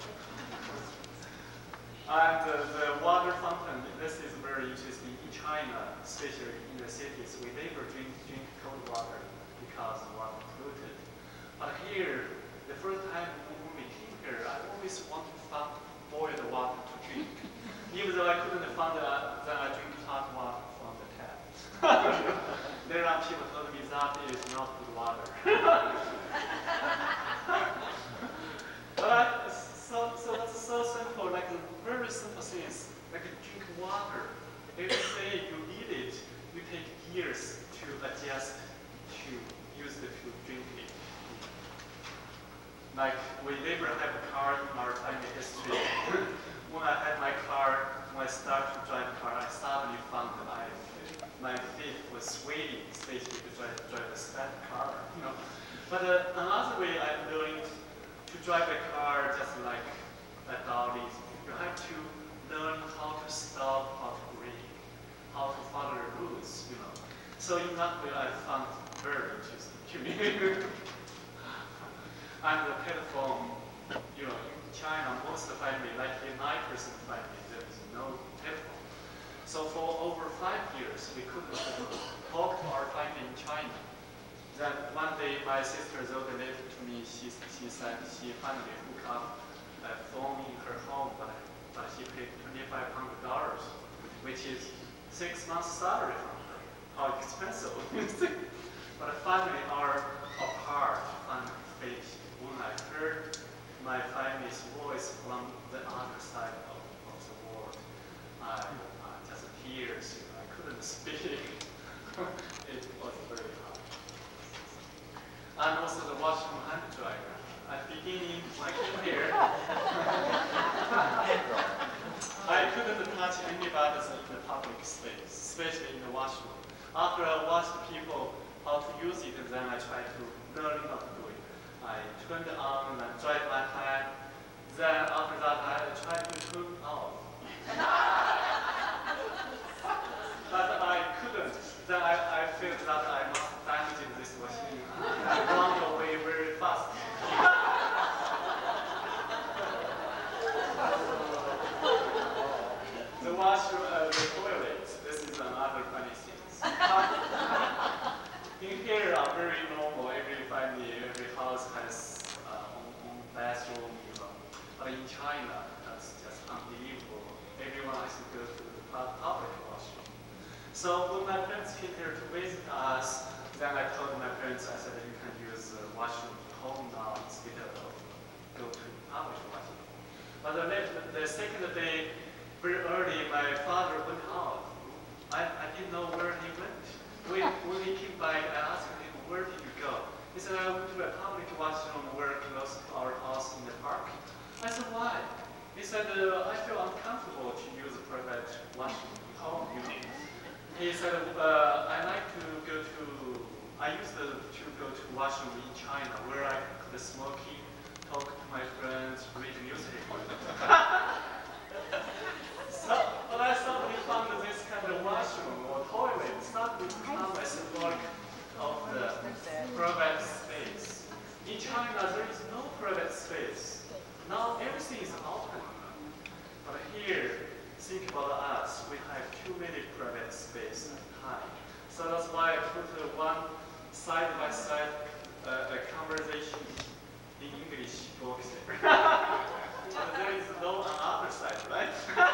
And uh, the water fountain, this is very interesting. In China, especially in the cities, we never drink, drink cold water because the water polluted. But here, the first time when we came here, I always want to find boiled water to drink. Even though I couldn't find it, then I drink hot water from the tap. There are people told me that is not good water. But I, so, so that's so simple, like a very simple things, like drink water. Every day you need it, you take years to adjust to use it to drink it. Like we never have a car in our family history. When I had my car, when I started to drive a car, I suddenly found that I, my feet was sweating, especially to drive, drive a static car. You know. But uh, another way I learned to drive a car, just like a dog is, you have to learn how to stop, how to brake, how to follow the rules, you know. So in that way, I found very interesting to me. And the telephone, you know, in China, most of the family, like nine percent family, there is no telephone. So for over five years, we couldn't talk to our family in China. Then one day, my sister wrote a letter to me. She, she said she finally hooked up a phone in her home, but, but she paid twenty-five hundred dollars, which is six months' salary from her. How expensive. But finally, our apart and face, when I heard my family's voice from the other side of, of the world, I, I just tears, you know, I couldn't speak. It was very hard. And also the washroom hand dryer. At the beginning, when I came here, I couldn't touch anybody in the public space, especially in the washroom. After I watched people how to use it, then I tried to learn how to do it. I turned it on and dried my hand. Then after that, I tried to turn it off. But I couldn't. Then I, I felt that I must damage this machine. I run away very fast. The washroom, uh, the toilet, this is another funny thing. In here are very normal. Every family, every house has uh, own, own bathroom, you know. But in China, that's just unbelievable. Everyone has to go to the public washroom. So when my parents came here to visit us, then I told my parents, I said, you can use the washroom at home now instead of go to public washroom. But the, the second day, very early, my father went out. I, I didn't know where he went. When, when he came back, I asked him, where did you go? He said, I went to a public washroom very close to our house in the park. I said, why? He said, uh, I feel uncomfortable to use a private washroom at home, you know. He said, uh, I like to go to, I used to, to go to washroom in China where I could smoke, talk to my friends, read newspaper. So, but I suddenly found that this kind of washroom or toilet started to become a symbolic of the private space. In China, there is no private space. Now everything is open. But here, think about us. We have too many private space at a time. So that's why I put uh, one side by side uh, a conversation in English books there. But there is no other side, right?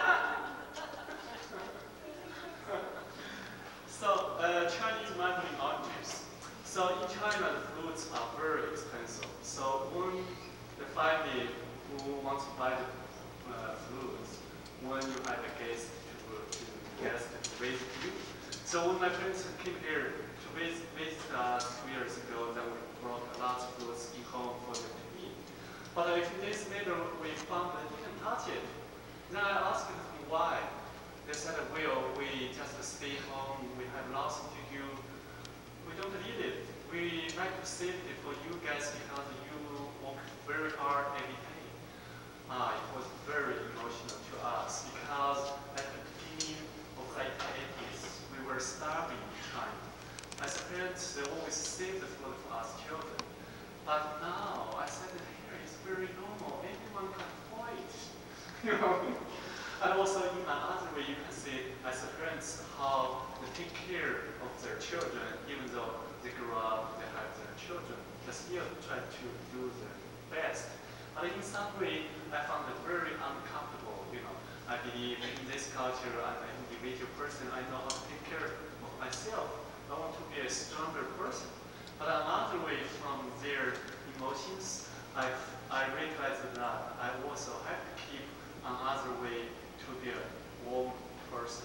So uh, Chinese mandarin oranges. So in China, the fruits are very expensive. So when the family who wants to buy the uh, fruits, when you have a guest to to guest to visit you. So when my friends came here to visit, visit us two years ago, then we brought a lot of foods in home for them to eat. But a few days later, we found that we didn't touch it. Then I asked them why. They said, well, we just stay home, we have lots to do. We don't need it. We like to save it for you guys because you work very hard every day. Ah, it was very emotional to us because at the beginning of the eighties, we were starving in China. As parents, they always save the food for us children. But now, I said that here is very normal. Anyone can afford it. You know? And also in another way, you can see as parents how they take care of their children, even though they grow up, they have their children, they still try to do their best. But in some way, I found it very uncomfortable. You know, I believe in this culture, I'm an individual person. I know how to take care of myself. I want to be a stronger person. But another way from their emotions, I I realized that I also have to keep another way to be a warm person.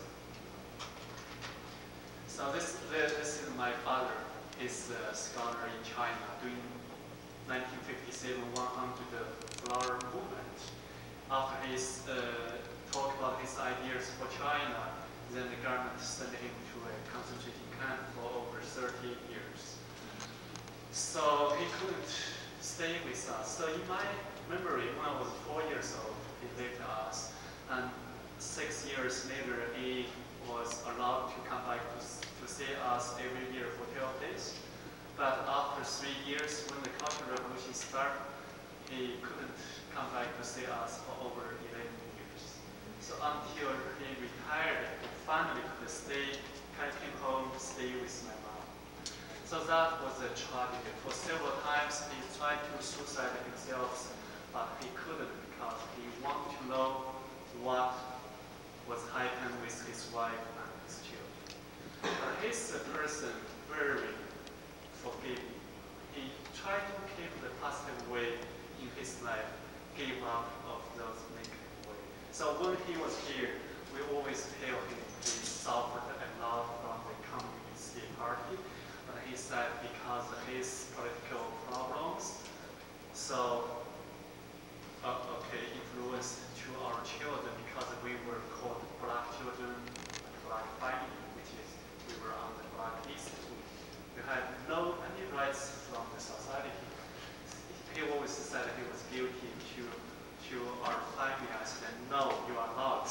So this, this is my father. He's a scholar in China doing nineteen fifty-seven one hundred flower movement. After his uh, talk about his ideas for China, then the government sent him to a concentration camp for over thirty years. So he couldn't stay with us. So in my memory, when I was four years old, he lived with us. And six years later, he was allowed to come back to, to see us every year for twelve days. But after three years, when the Cultural Revolution started, he couldn't come back to see us for over eleven years. So until he retired, he finally could stay, came home, stay with my mom. So that was a tragedy. For several times, he tried to suicide himself, but he couldn't because he wanted to know what was happening with his wife and his children. But he's a person very forgiving. He tried to keep the positive way in his life, gave up of those negative way. So when he was here, we always tell him he suffered a lot from the Communist Party, but he said because of his political problems, so uh, okay, influenced to our children because we were called black children, black family, which is we were on the black list. We had no any rights from the society. He always said he was guilty to to our family. I said, no, you are not.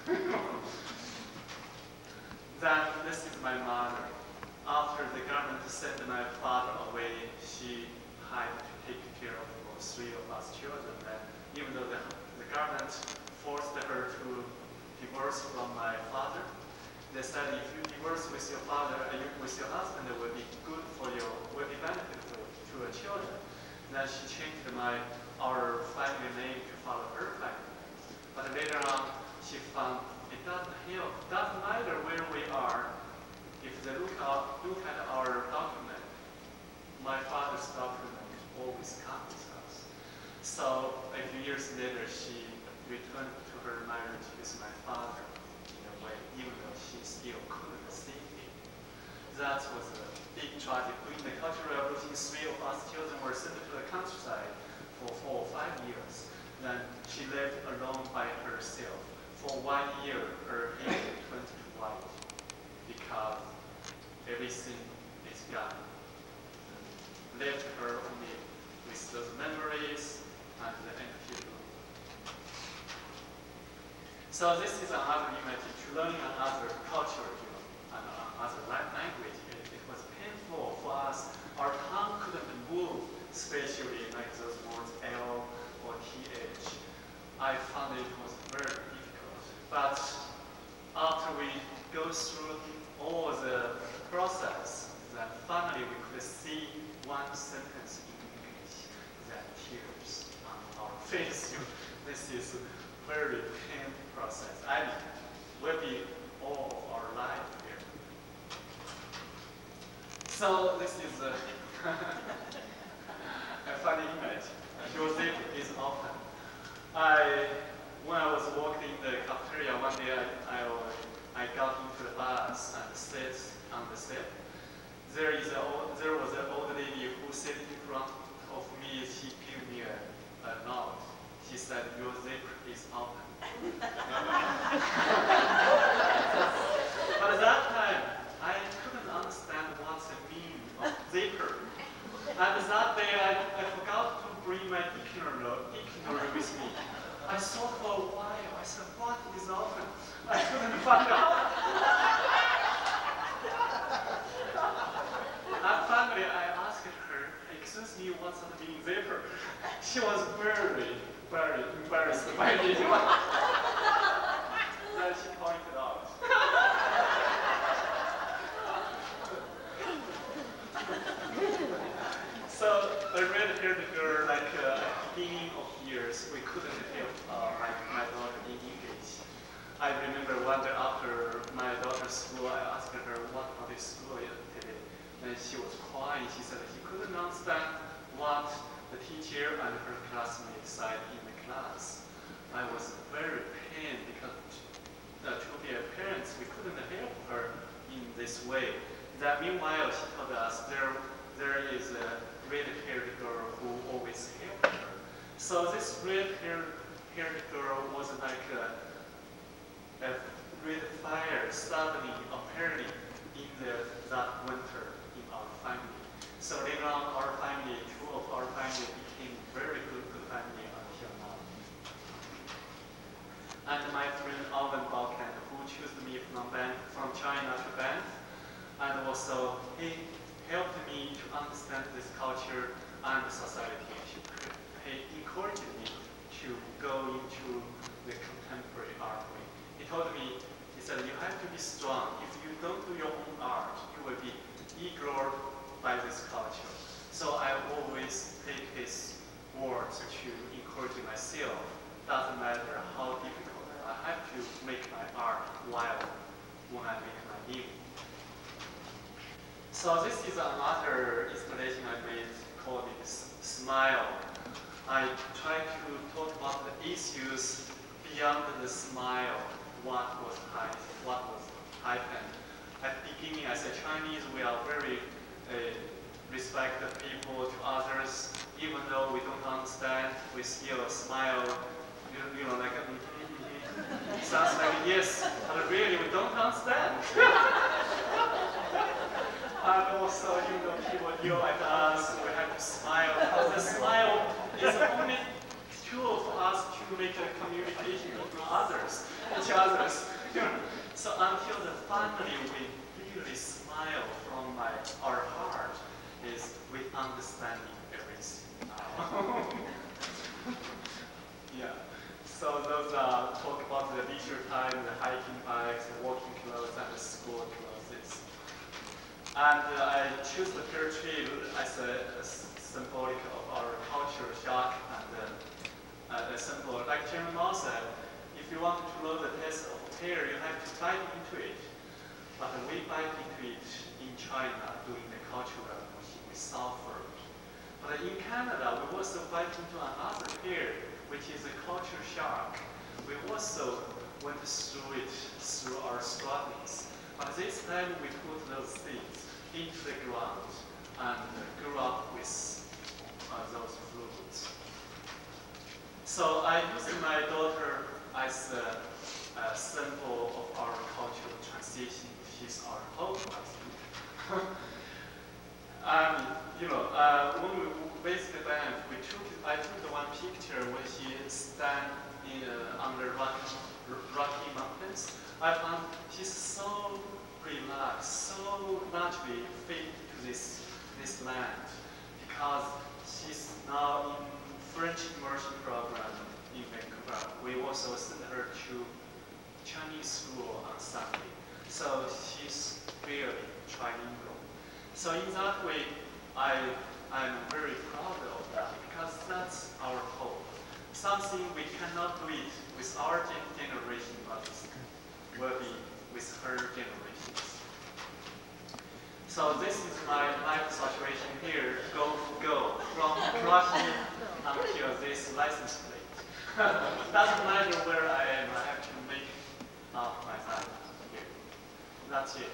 Then this is my mother. After the government sent my father away, she had to take care of three of us children. And even though the, the government forced her to divorce from my father, they said if you divorce with your father and with your husband, it will be good for you, will be benefit for to your children. Then she changed my our family name to follow her family. But later on, she found it doesn't help. Doesn't matter where we are. If they look out, look at our document, my father's document always comes with us. So a few years later, she returned to her marriage with my father in a way, even though she still couldn't see him. That was a big tragedy. During the Cultural Revolution, three of us children were sent to the countryside for four or five years. Then she lived alone by herself. For one year, her hair turned white because everything is gone. Left her only with those memories and the empty room. So this is another image to learning another culture, you know, and another language. It, it was painful for us. Our tongue couldn't move, especially like those words L or T H. I found it was very difficult. But after we go through all the process, then finally we could see one sentence in English, that tears on our face. This is a very painful process. I mean, will be all of our life here. So this is a, a funny image. Joseph is open. I when I was walking in the cafeteria, one day I, I, I got into the bus and sat on the step. There, is a, there was an old lady who sat in front of me. She gave me a, a nod. She said, "Your zipper is open." But at that time, I couldn't understand what the meaning of zipper. And that day, I, I forgot to bring my dictionary, dictionary with me. I thought for a while. I said, "What is open?" I couldn't find out. And finally, I asked her, "Excuse me, what's that mean, zipper?" She was very, very embarrassed by me. Then she pointed out. So the red-haired girl, like uh, at the beginning of years, we couldn't help uh, my, my daughter in English. I remember one day after my daughter's school, I asked her, "What about this school today?" And she was crying. She said she couldn't understand what the teacher and her classmates said in the class. I was very pained because uh, to be a parent, we couldn't help her in this way. That meanwhile, she told us there, there is a red-haired girl who always helped her. So this red-haired haired girl was like a, a red fire suddenly appearing in the, that winter in our family. So later on, our family, two of our family became very good, good family until now. And my friend Alvin Balkan, who chose me from, Banff, from China to Banff, and also he helped me to understand this culture and society. He encouraged me to go into the contemporary art way. He told me, he said, "You have to be strong. If you don't do your own art, you will be ignored by this culture." So I always take his words to encourage myself. Doesn't matter how difficult, I have to make my art while when I make my living. So this is another installation I made called Smile. I try to talk about the issues beyond the smile. What was happened? What was happened? At the beginning, I said Chinese, we are very uh, respect the people to others. Even though we don't understand, we still smile. You, you know, like mm, mm, mm. Sounds like yes, but really we don't understand. And also, you know, people yell at us, we have to smile. Because the smile is the only tool for us to make a communication with others, each others. So until the finally we really smile from my, our heart, is we understanding everything now. Yeah. So those uh, talk about the leisure time, the hiking bikes, the walking clothes, and the school clothes. And uh, I choose the pear tree as a, a symbolic of our culture shock and uh, uh, a symbol. Like Chairman Mao said, if you want to know the taste of pear, you have to bite into it. But we bite into it in China during the Cultural Revolution. We suffered. But in Canada, we also bite into another pear, which is a culture shock. We also went through it through our strugglings. But this time we put those seeds into the ground and grew up with uh, those fruits. So I use my daughter as a, a symbol of our cultural transition. She's our hope, I think. And you know, uh, when we visited Banff, we took I took the one picture when she stand in uh, under rocky, rocky mountains. I found she's so relaxed, so naturally fit to this this land, because she's now in French immersion program in Vancouver. We also send her to Chinese school on Sunday, so she's really trilingual. So in that way, I I'm very proud of that, because that's our hope. Something we cannot do it with our generation, but will be with her generations. So this is my life situation here. Go, go from Crossy until this license plate. Doesn't matter where I am, I have to make up my mind. Okay. That's it.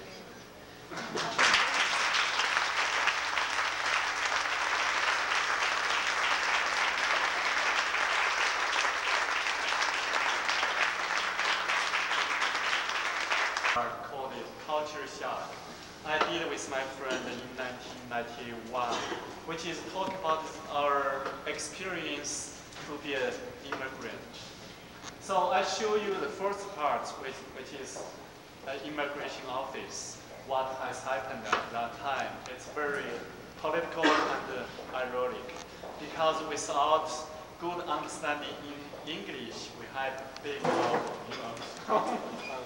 Called it culture shock. I did with my friend in nineteen ninety-one, which is talk about our experience to be an immigrant. So I show you the first part, which, which is the immigration office. What has happened at that time? It's very political and uh, ironic, because without good understanding in English, we had big problem, you know.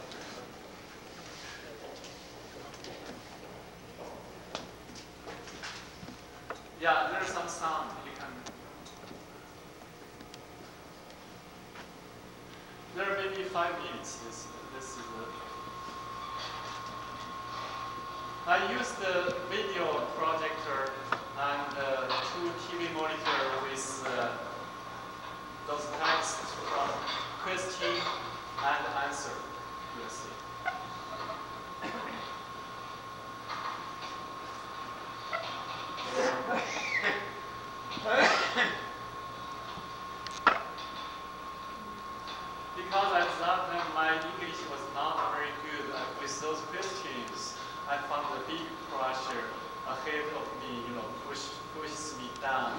Yeah, there's some sound you can. There may be five minutes. This, this is. A, I used the video projector and uh, two T V monitor with uh, those texts from question and answer. You'll see. Because at that time my English was not very good, and with those questions, I found a big pressure ahead of me, you know, push pushes me down.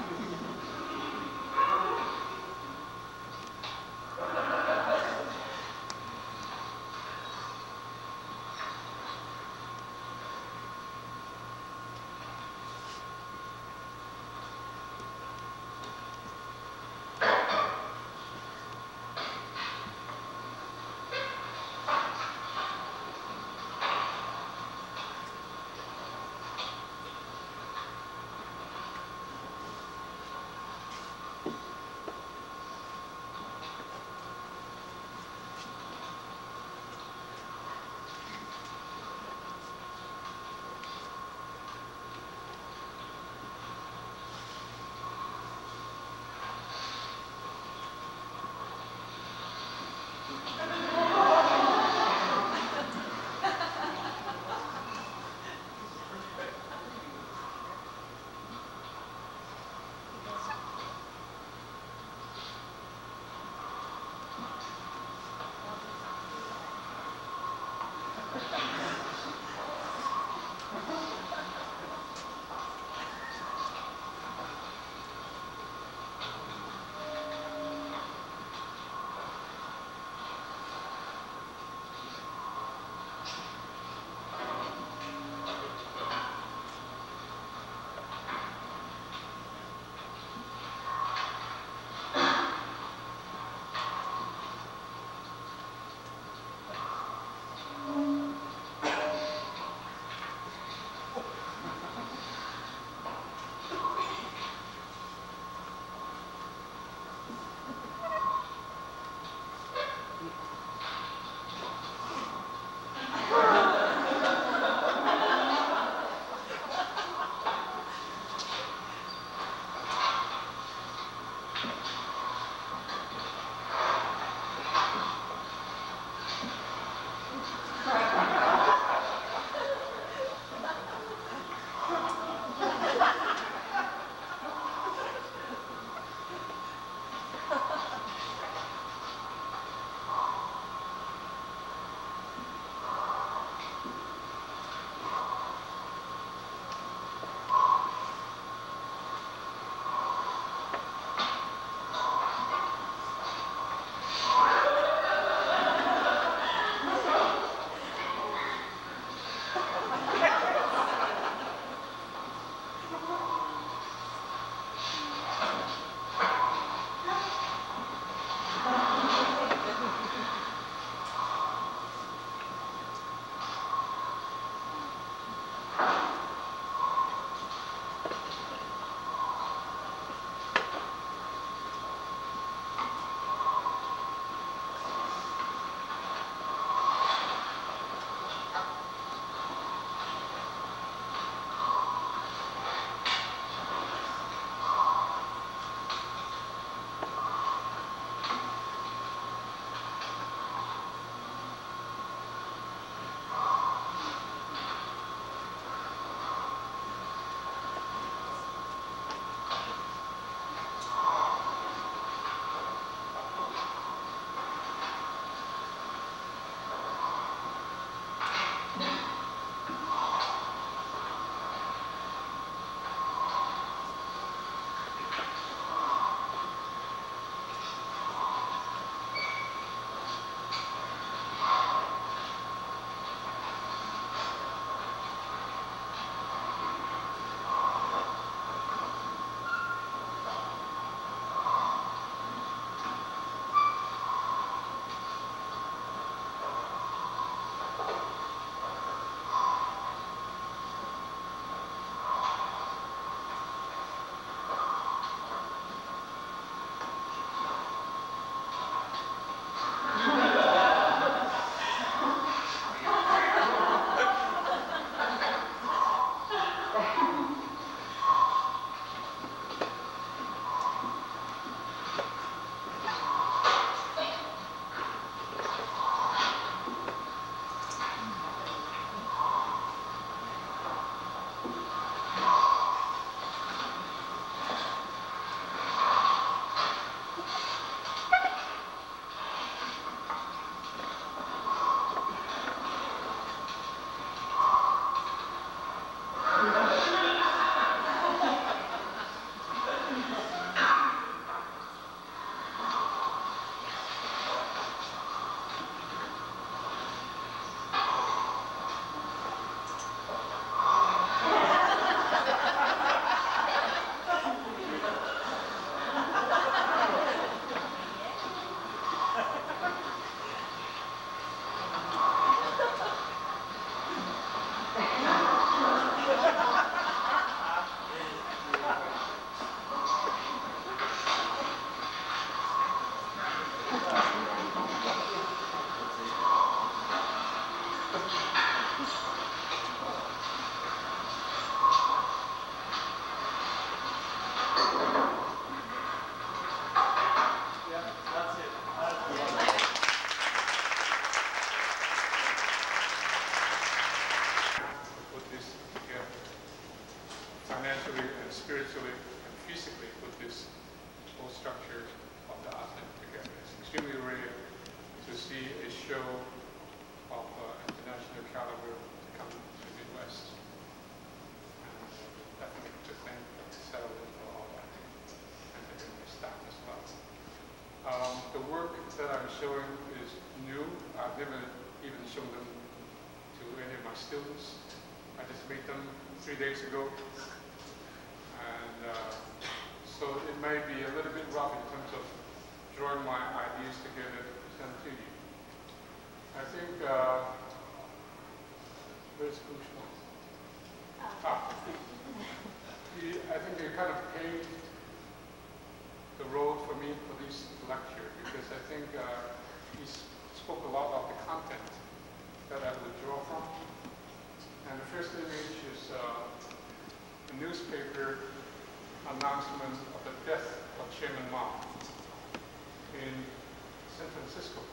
financially and spiritually and physically put this whole structure of the ASEAN together. It's extremely rare to see a show of uh, international caliber to come to the Midwest. And uh, definitely to thank Sarah for all that, and to the staff as well. Um, the work that I'm showing is new. I've never even shown them to any of my students. I just made them three days ago. And uh, so it may be a little bit rough in terms of drawing my ideas together to present to you. I think, uh, where's Kushma? Ah. He, I think they kind of paved the road for me for this lecture, because I think uh, he spoke a lot of the content that I would draw from. And the first image is uh, a newspaper announcement of the death of Chairman Mao in San Francisco.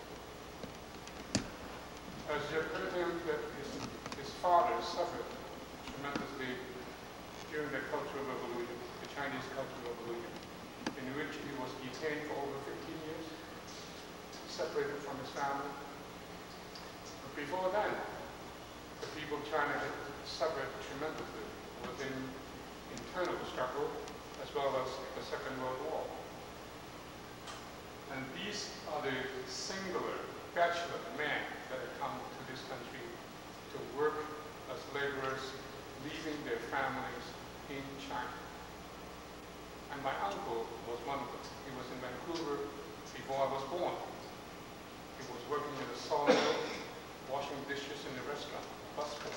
As you have heard him, that his, his father suffered tremendously during the Cultural Revolution, the Chinese Cultural Revolution, in which he was detained for over fifteen years, separated from his family. But before then, the people of China had suffered tremendously within internal struggle as well as the Second World War. And these are the singular bachelor men that have come to this country to work as laborers, leaving their families in China. And my uncle was one of them. He was in Vancouver before I was born. He was working in a sawmill, washing dishes in a restaurant, busboy.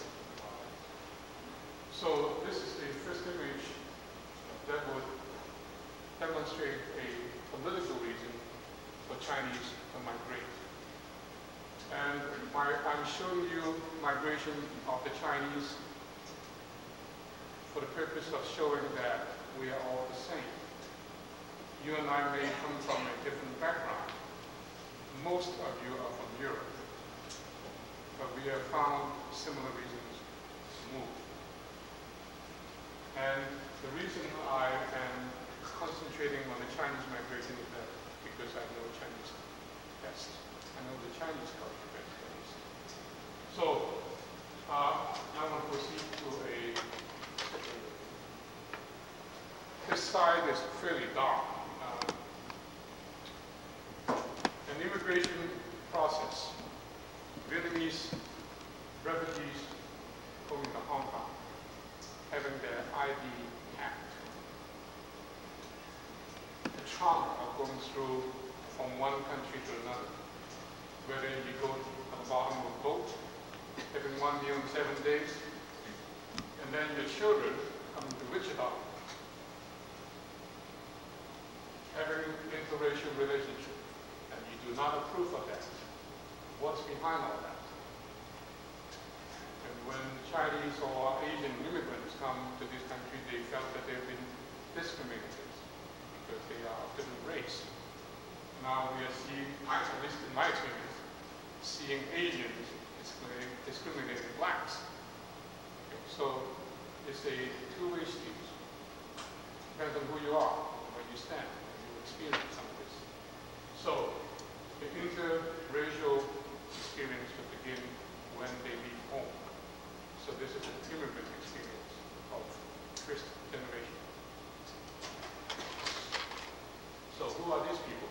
So this is the first image that would demonstrate a political reason for Chinese to migrate. And my, I'm showing you migration of the Chinese for the purpose of showing that we are all the same. You and I may come from a different background. Most of you are from Europe. But we have found similar reasons to move. And the reason I am concentrating on the Chinese migration is that because I know Chinese best. I know the Chinese culture best. So, uh, I want to proceed to a, this side is fairly dark. Uh, an immigration process. Vietnamese refugees going to Hong Kong, having their I D hacked. The trauma of going through from one country to another. Whether you go to the bottom of a boat, having one meal in seven days, and then your children coming to Wichita, having interracial relationship, and you do not approve of that. What's behind all that? And when Chinese or Asian immigrants come to this country, they felt that they've been discriminated because they are of different race. Now we are seeing, at least in my experience, seeing Asians discriminating, discriminating blacks. Okay, so it's a two-way street. Depends on who you are, where you stand, and you experience some of this. So the interracial experience will begin when they leave home. So this is an immigrant experience of first generation. So who are these people?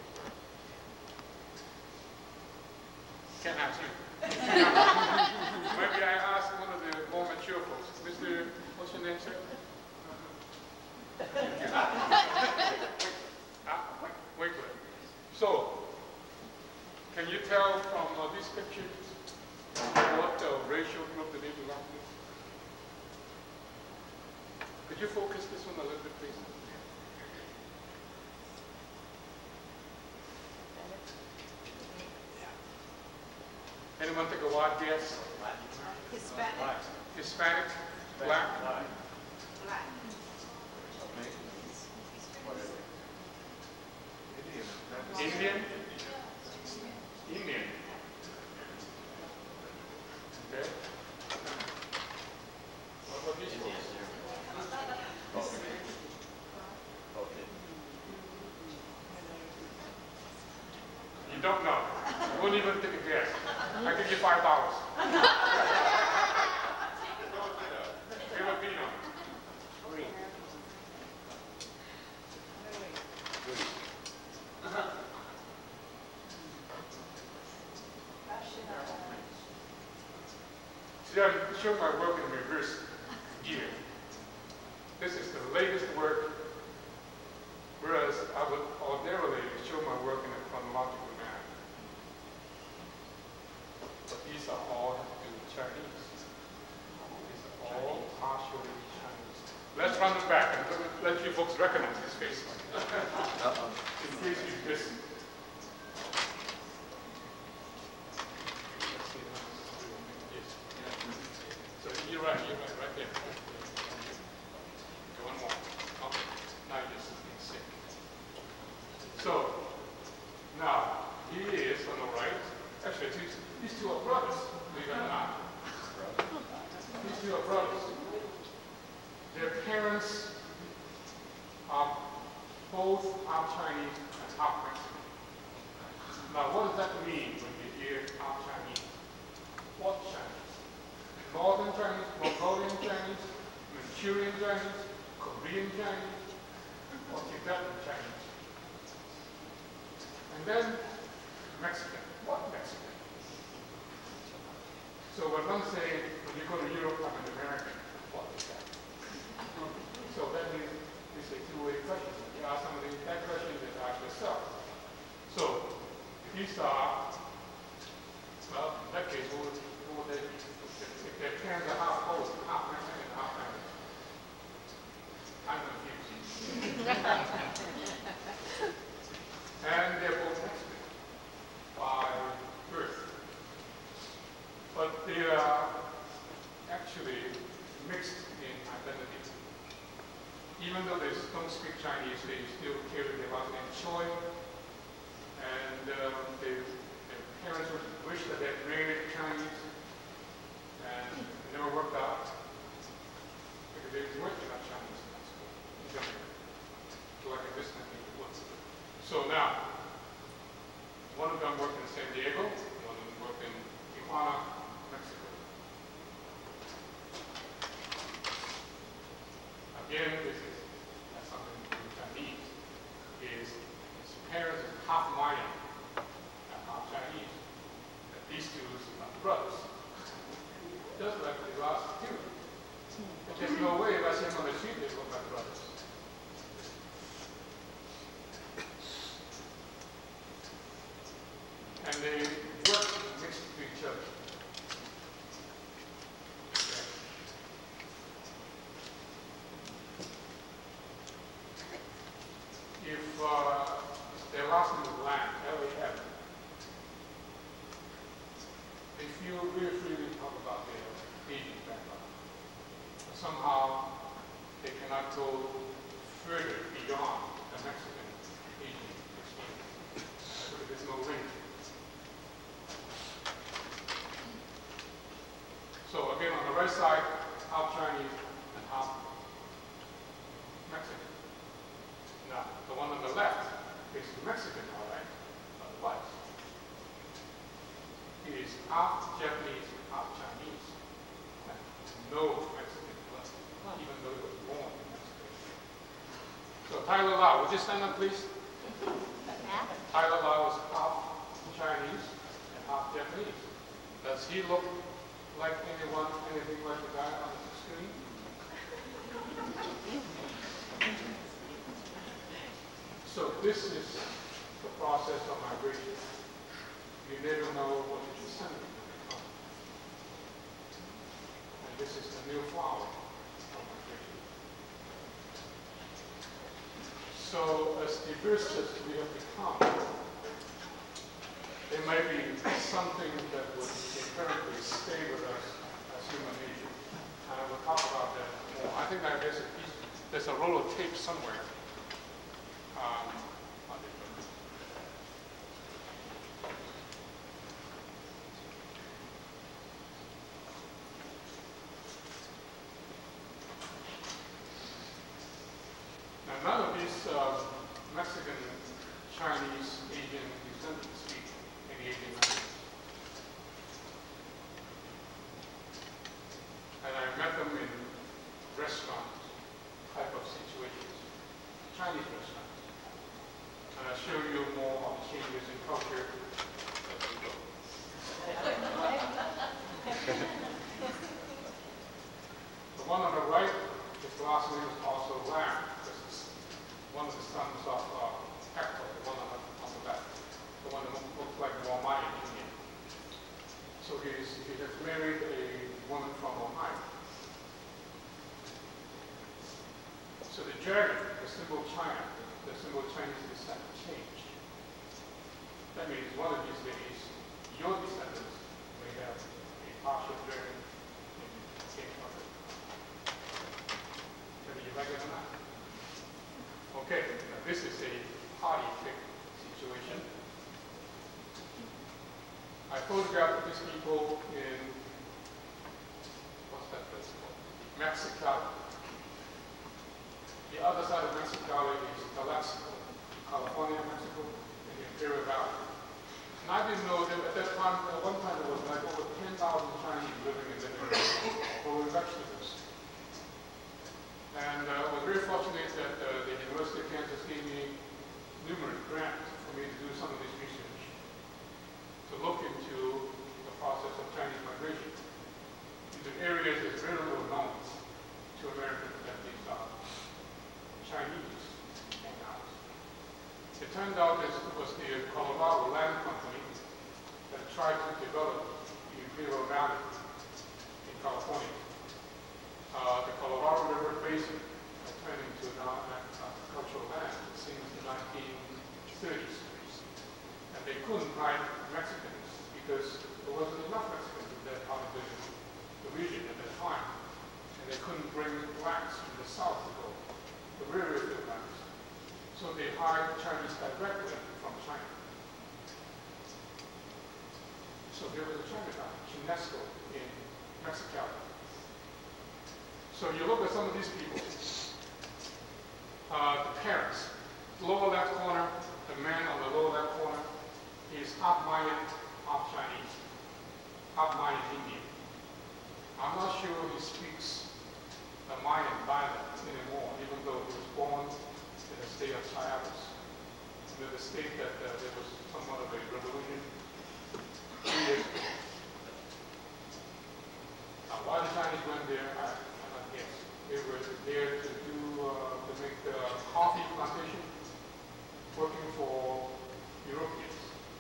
Can't ask you. Maybe I ask one of the more mature folks. Mister What's your name, sir? ah, wait, wait. So, can you tell from uh, these pictures what uh, racial group that they belong to? Could you focus this one a little bit, please? Anyone take a wild guess? Hispanic. Hispanic? Black? Black. Indian? Indian. Okay. What about these folks? You don't know. You won't even take a guess. I give you five dollars. Filipino. See, I'm showing my work in reverse gear. This is the latest work, whereas I would ordinarily show my work in a chronological manner. But these are all in Chinese. These are all partially Chinese. Let's run them back and let you folks recognize this face. Uh-oh. In case you missed it. You're right, you're right, right there. Okay, one more. Okay, now you're just in sync. So, now, he is on the right. Actually, these, these two are brothers, believe it or not. These two are brothers. Their parents are both half Chinese and half Mexican. Now, what does that mean when you hear half Chinese? What Chinese? Northern Chinese, Mongolian Chinese, Manchurian Chinese, Korean Chinese, or Tibetan Chinese. And then Mexican. What Mexican? So when one say, when you go to Europe, I'm an American, what is that? So that means it's a two-way question. You ask somebody that question, you ask yourself. So these are, well, in that case, what would, what would they be? If their parents are half Polish, half Mexican, half Chinese. I'm confused. And they're both Mexican by birth. But they are actually mixed in identity. Even though they don't speak Chinese, they still carry their last name Choi. And um, they, their parents wish that they had married Chinese. And it never worked out because they weren't enough Chinese in that school. So like a distant influence. So now, one of them worked in San Diego, one of them worked in Tijuana, Mexico. Again, this is that's something Chinese is his parents are half Mayan and half Chinese. And these two are brothers. Just like the last two. There's no way if I see them on the street, they look like brothers. And they work next to each other. Okay. If uh, their last name is Land, L A M, they feel really freely talk about their Asian background. But somehow they cannot go further beyond the Mexican Asian experience. Because there's no link. So again, on the right side, half Chinese and half Mexican. Now, the one on the left is Mexican, all right, but what? He is half Japanese and half Chinese. And no Mexican blood, even though he was born in Mexico. So Tyler Lau, would you stand up, please? Tyler Lau is half Chinese and half Japanese. Does he look like anyone, anything like the guy on the screen? So this is the process of migration. You never know what the descendant will become. And this is the new flower of migration. So as diverse as we have become, there might be something that would inherently stay with us as human nature. And I will talk about that more. I think that there's a piece, there's a roll of tape somewhere. Um, now none of these uh, Mexican, Chinese, Asian descendants speak last name is also Lam, because it's one of the sons of uh, Hector, the one on the, on the left, the one that looks like the Mayan Indian. So he's, he has married a woman from Ohio. So the dragon, the symbol of China, the symbol of Chinese descent changed. That means one of these days, your descendants may have a partial dragon in the same country. Whether you like it or not. Okay, now this is a party trick situation. I photographed these people in, what's that place called? Mexico. The other side of Mexico is Jalisco, California, Mexico, in the Imperial Valley. And I didn't know that at that time, at one time there was like over ten thousand Chinese living in the area, growing vegetables. And uh, I was very fortunate that uh, the University of Kansas gave me numerous grants for me to do some of this research, to look into the process of Chinese migration into areas that are very little known to Americans that these are. Chinese came out. It turned out that it was the Colorado Land Company that tried to develop the Imperial Valley in California. Uh, the Colorado River Basin had turned into an agricultural land since the nineteen thirties. And they couldn't hide Mexicans because there wasn't enough Mexicans in that part of the, the region at that time. And they couldn't bring blacks from the south to go. The railroad lands. So they hired Chinese directly from China. So there was a Chinatown, Chinesco, in Mexico. So you look at some of these people. Uh, the parents. Lower left corner, the man on the lower left corner, is half Mayan, half Chinese, half Mayan Indian. I'm not sure he speaks the Mayan dialect anymore, even though he was born in the state of Chiapas, in the state that uh, there was somewhat of a revolution three years ago. Now, why the Chinese went there, I cannot guess. They were there to do uh, to make the coffee plantation, working for Europeans,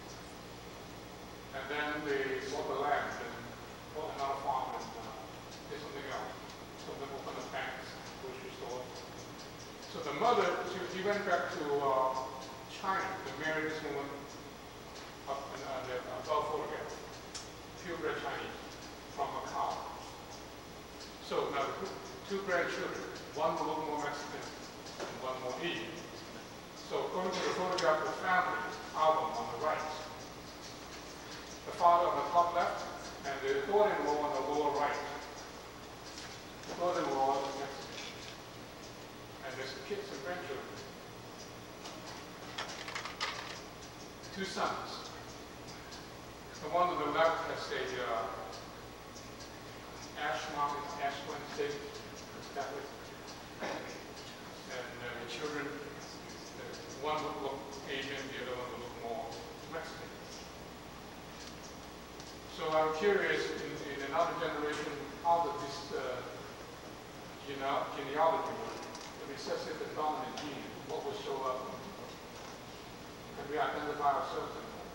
and then they bought the land and bought another farm and uh, did something else. Some of them opened up banks, grocery stores. So the mother, she, she went back to uh, China to marry this woman up in uh, the uh, Gulf photograph, purebred Chinese from Macau. So now the two grandchildren, one will look more Mexican and one more Asian. So according to the photograph of the family album on the right, the father on the top left and the daughter-in-law on the lower right. Daughter-in-law is Mexican. And there's kids and grandchildren. Two sons. The one on the left has a uh, Ash Mountain, Ash Wednesday, Catholic. And uh, the children, the one would look Asian, the other one would look more Mexican. So I'm curious, in, in another generation, how did this uh, genealogy work? The recessive and dominant gene, what will show up? Can we identify ourselves in that?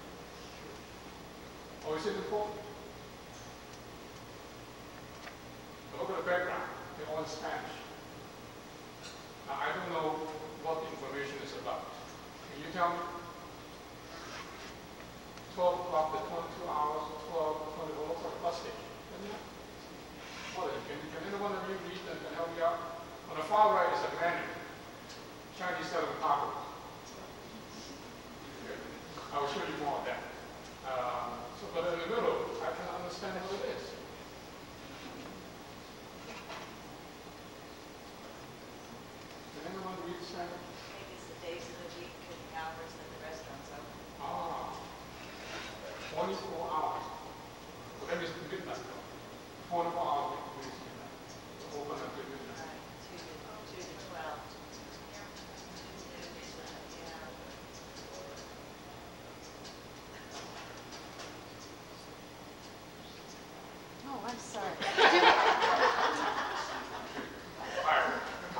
Or is it important? But look at the background, they're all in Spanish. Now I don't know what the information is about. Can you tell me? twelve o'clock to twenty-two hours, twelve, twenty-four, for the bus station. What is it? Can, can anyone of you read and can help me out? On the far right is a menu. Chinese selling tacos. I will show you more of that. Uh, so, but in the middle, I can understand what it is. Can anyone read Spanish? Maybe it's the days of the week and the hours that the restaurant's open. Ah, twenty-four hours. Well, that is midnight though. twenty-four hours is midnight. Open until midnight. Right, two to, two to twelve. Oh, I'm sorry. Fire.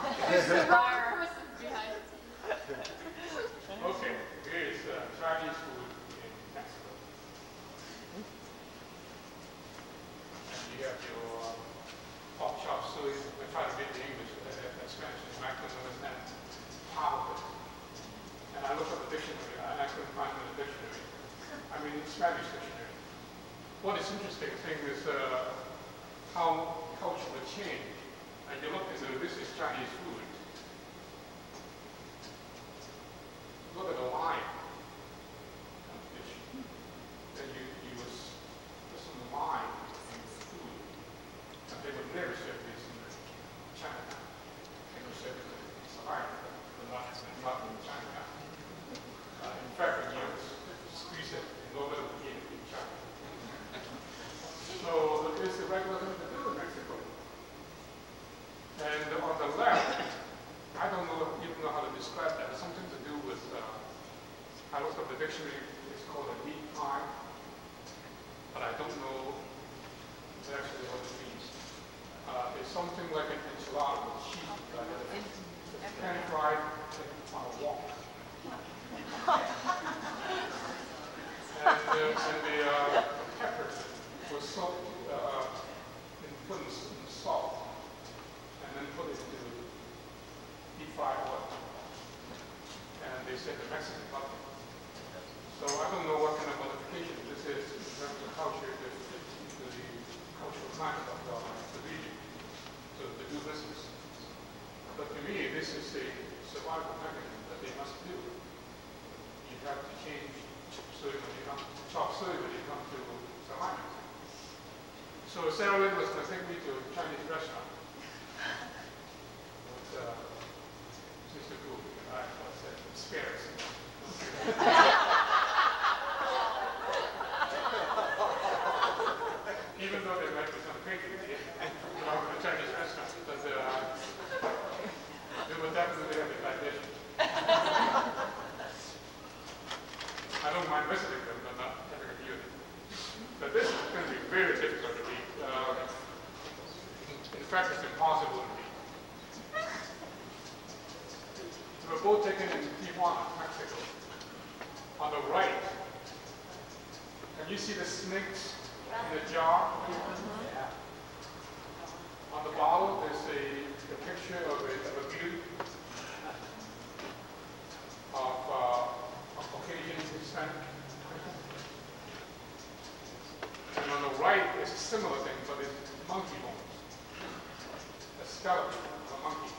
this is a survival mechanism that they must do. You have to change chop suey when you come, chop suey when you come to survival. So Sarah Lynn was going to take me to a Chinese restaurant. But uh, Sister Gu, I said, spare us. Even though there might be some crazy about the Chinese restaurant, but uh, they would definitely have a digestion. I don't mind visiting them, but not having a view. But this is going to be very difficult to read. Uh, in fact, it's impossible to read. We were both taken into Tijuana, Mexico. On the right, can you see the snakes in the jar? Yeah. On the bottle, there's a, a picture of a, of a beauty of uh, a Caucasian Hispanic. And on the right is a similar thing, but it's monkey bones. A skeleton of a monkey.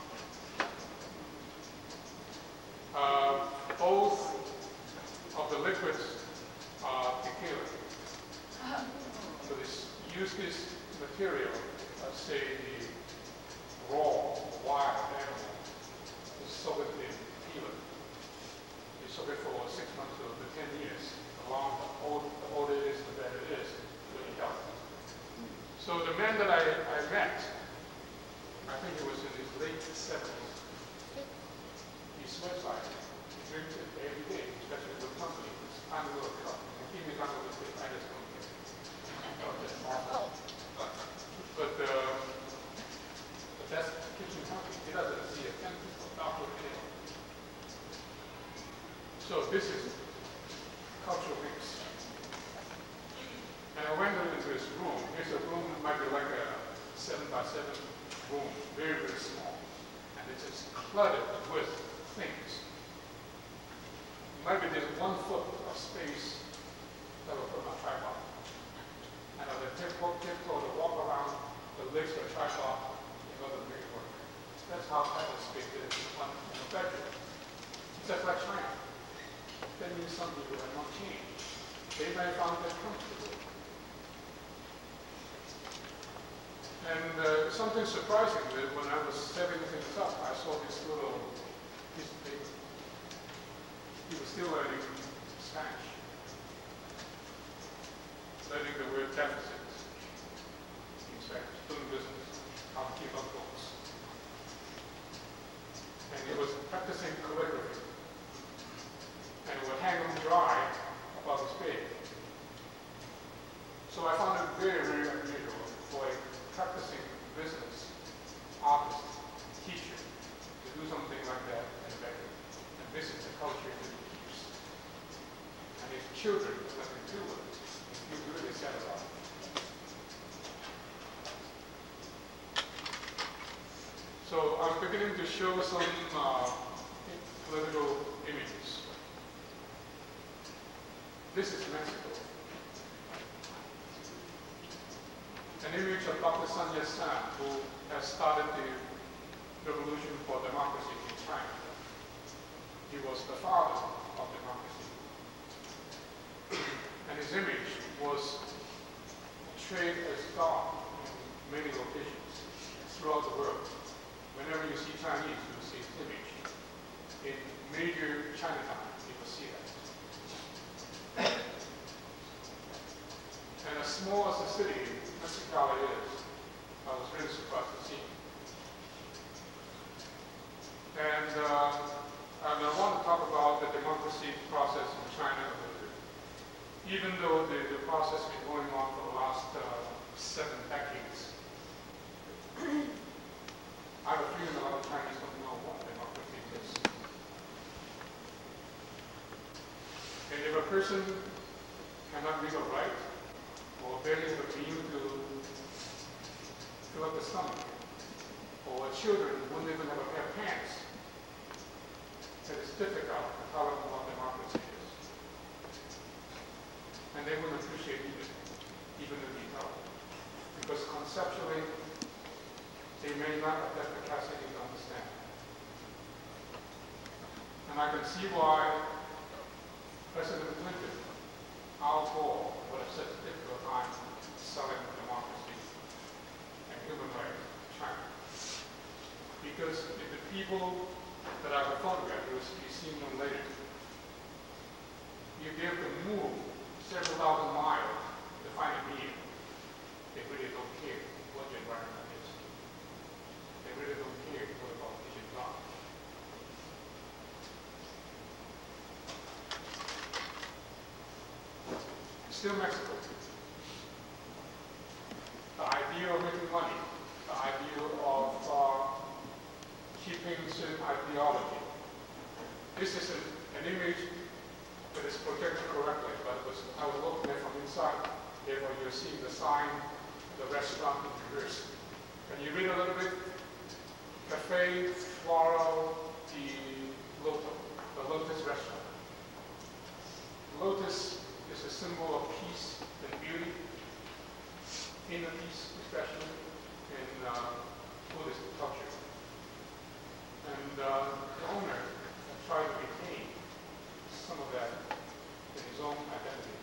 Uh, both of the liquids are tequila. So this, use this material, let's say the raw, wild animal, to soak it in tequila. You soak it for six months to ten years. The longer, the older, the older it is, the better it is. Really healthy. So the man that I, I met, I think he was in his late seventies. He swears by it. He drinks it every day, especially with company. It's tiny little cup. And keep it down with this, I just don't care. Oh. But, uh, but that's kitchen company. He doesn't see a dentist or doctor anymore. So this is cultural mix. And I went into this room. Here's a room that might be like a seven by seven room, very, very small. And it's just cluttered with things. Maybe there's one foot of space that will put my tripod. And I would tiptoe, tiptoe to walk around the legs of the tripod in order to make it work. That's how tight the space is in one in a bedroom. Just like China. That means some people have not changed. They may have found that comfortable. And uh, something surprising that when I was setting things up, I saw this little piece of paper. He was still learning Spanish. Learning the word deficit in Spanish, doing business, how to keep up books. And he was practicing calligraphy. And it would hang on dry above his bed. So I found it very, very unusual for a practicing business artist, teacher, to do something like that in a bedroom. And this is the culture that he keeps. And his children have nothing to do with it. He's really sad about it. So I'm beginning to show some uh, political images. This is Mexico. An image of Doctor Sun Yat-sen, who has started the revolution for democracy in China. He was the father of democracy. And his image was portrayed as God in many locations throughout the world. Whenever you see Chinese, you will see his image. In major Chinatown, you will see that. And as small as the city, Mexicali is, I was really surprised to see. And, uh, and I want to talk about the democracy process in China. Even though the, the process has been going on for the last uh, seven decades, I have a feeling a lot of Chinese don't know what democracy is. And if a person cannot read or write, or barely have a meal to fill up the stomach, or children wouldn't even have a pair of pants, then it's difficult to tell them what democracy is. And they wouldn't appreciate it, even if you tell them. Because conceptually, they may not have that capacity to understand. And I can see why President Clinton, Al Gore, would have such a difficult time selling democracy and human rights to China. Because if the people that I have photographed, you'll be seeing them later, you give them move several thousand miles to find a meal. They really don't care what the environment is. They really don't care what the politicians are. Still Mexico. The idea of making money, the idea of uh, keeping certain ideology. This is an, an image that is projected correctly, but it was, I was looking at it from inside. Therefore, you're seeing the sign, the restaurant in reverse. Can you read a little bit? Cafe Floral de Loto, the Lotus restaurant. Lotus is a symbol of peace and beauty, inner peace especially, in uh, Buddhist culture. And uh, the owner tried to retain some of that in his own identity.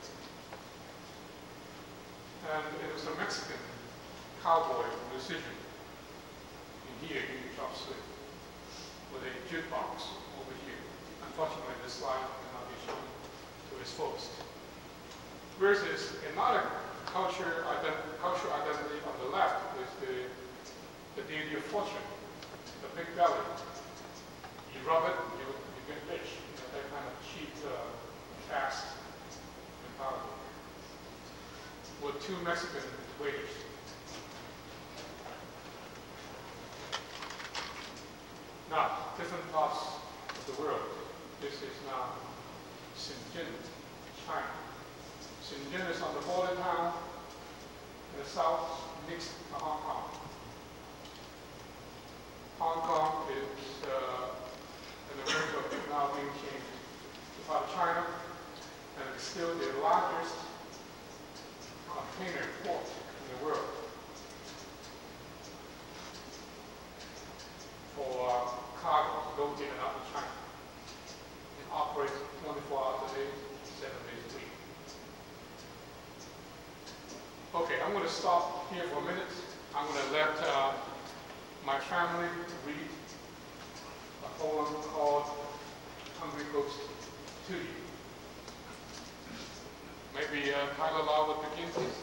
And it was a Mexican cowboy musician in here, in Chop Suey, with a jukebox over here. Unfortunately, this slide cannot be shown to his folks. Versus another culture, ident cultural identity on the left is the, the deity of fortune, the big belly. You rub it, you, you get rich. You know, that kind of cheap, uh, fast mentality. With two Mexican waiters. Now, different parts of the world. This is now Shenzhen, China. Shenzhen is on the border town in the south, next to Hong Kong. Hong Kong is uh, in the verge of now being changed to part of China, and it's still the largest container port in the world for uh, cargo to go in and out of China. It operates twenty-four hours a day, seven days a week. Okay, I'm going to stop here for a minute. I'm going to let uh, my family read a poem called Hungry Ghost to you. Maybe uh, Tyler Lau would begin, please.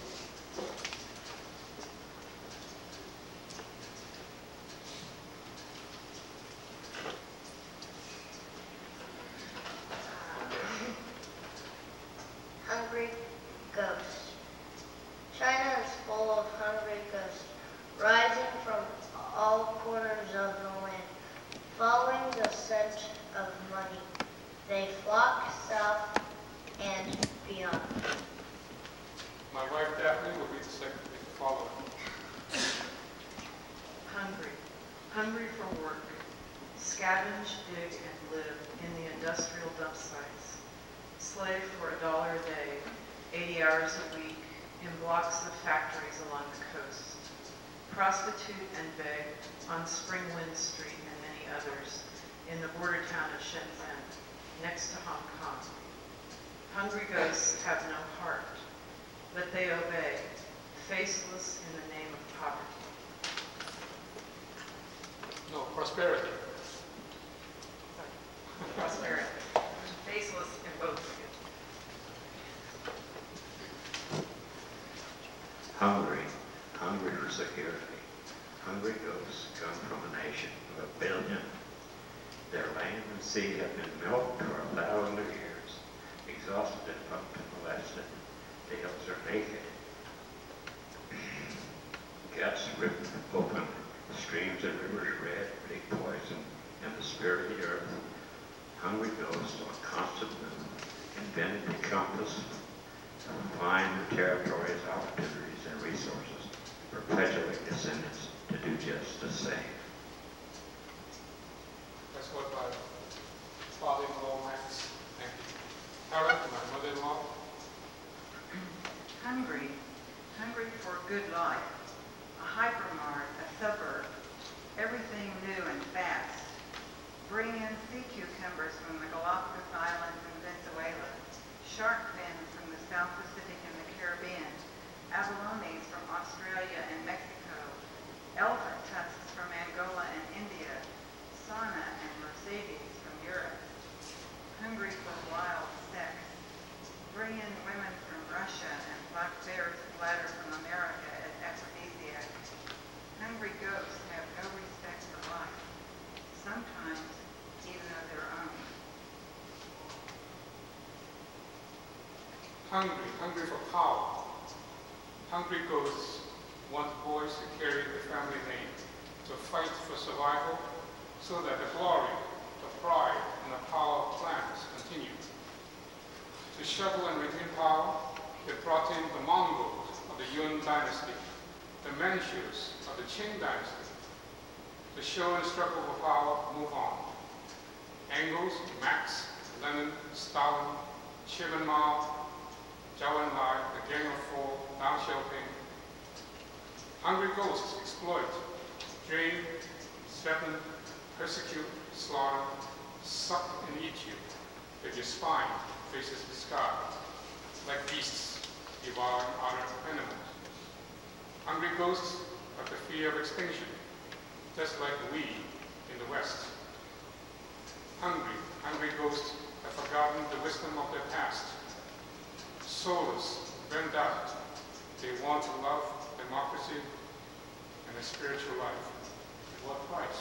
Hungry ghosts. China is full of hungry ghosts, rising from all corners of the land, following the scent of money. They flock south and beyond. My wife Daphne will be the second to follow. Hungry. Hungry for work. Scavenge, dig, and live in the industrial dump sites. Slave for a dollar a day, eighty hours a week, in blocks of factories along the coast. Prostitute and beg on Springwind Street and many others in the border town of Shenzhen, next to Hong Kong. Hungry ghosts have no heart, but they obey, faceless in the name of poverty. No, prosperity. Prosperity. Faceless in both. Hungry, hungry for security. Hungry ghosts come from a nation of a billion. Their land and sea have been milked for a thousand years. Exhausted and pumped and molested, the hills are naked. Guts ripped open, streams and rivers red, big poison, and the spirit of the earth. Hungry ghosts on constant move, invented the compass, find new territories, opportunities, and resources, perpetuating descendants to do just the same. That's what my father-in-law meant. Thank you. Helen, my mother-in-law. Hungry. Hungry for a good life. A hypermart, a suburb. Everything new and fast. Bring in sea cucumbers from the sometimes even of their own. Hungry, hungry for power. Hungry ghosts want boys to carry the family name, to fight for survival, so that the glory, the pride, and the power of clans continue. To shovel and retain power, they brought in the Mongols of the Yuan dynasty, the Manchus of the Qing dynasty. The show and struggle for power move on. Engels, Marx, Lenin, Stalin, Chairman Mao, Zhou Enlai, the Gang of Four, Deng Xiaoping. Hungry ghosts exploit, drain, threaten, persecute, slaughter, suck and eat you, if your spine faces the sky, like beasts devouring other animals. Hungry ghosts have the fear of extinction, just like we in the West. Hungry, hungry ghosts have forgotten the wisdom of their past. Soulless, burned out, they want to love democracy and a spiritual life. At what price?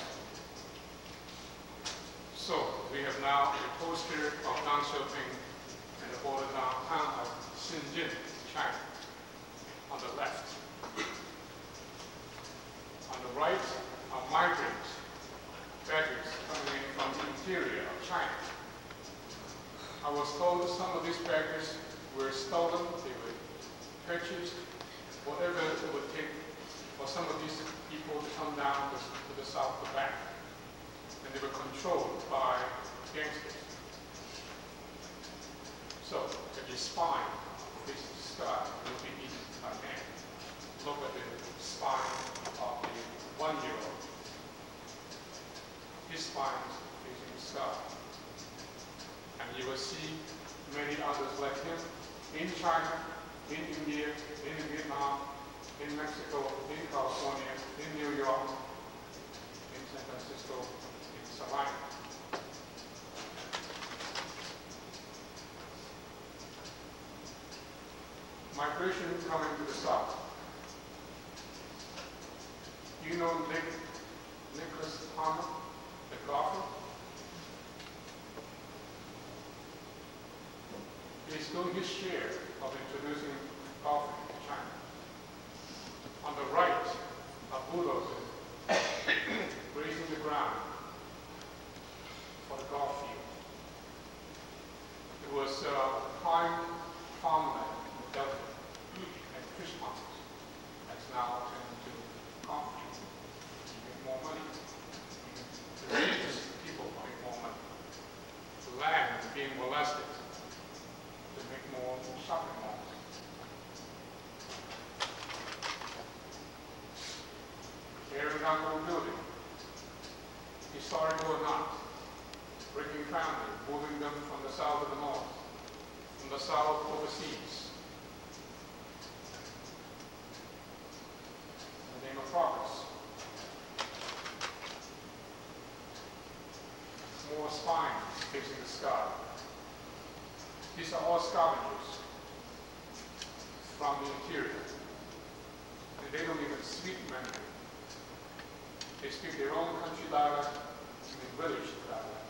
So, we have now a poster of Deng Xiaoping in the border downtown of Shenzhen, China, on the left. On the right are migrant beggars coming in from the interior of China. I was told some of these beggars were stolen, they were purchased, whatever it would take for some of these people to come down to, to the south of the bank. And they were controlled by gangsters. So, if your spine faces the sky, it will be eaten by man. Look at the spine of the one-year-old. His spine is facing the sky. And you will see many others like him in China, in India, in Vietnam, in Mexico, in California, in New York, in San Francisco, in Savannah. Migration coming to the south. You know Nick, Nicholas Palmer, the golfer? He's doing his share of introducing golfing to China. On the right are bulldozers grazing the ground for the golf field. It was uh, prime farmland in the Delta and fish ponds. That's now turned into golf fields. You make more money. The religious people make more money. The land is being molested to make more shopping malls. Tearing down the building, historical or not, breaking family, moving them from the south to the north, from the south overseas. In the name of progress. More spines facing the sky. These are all scavengers from the interior. And they don't even speak Mandarin. They speak their own country dialect and village dialect.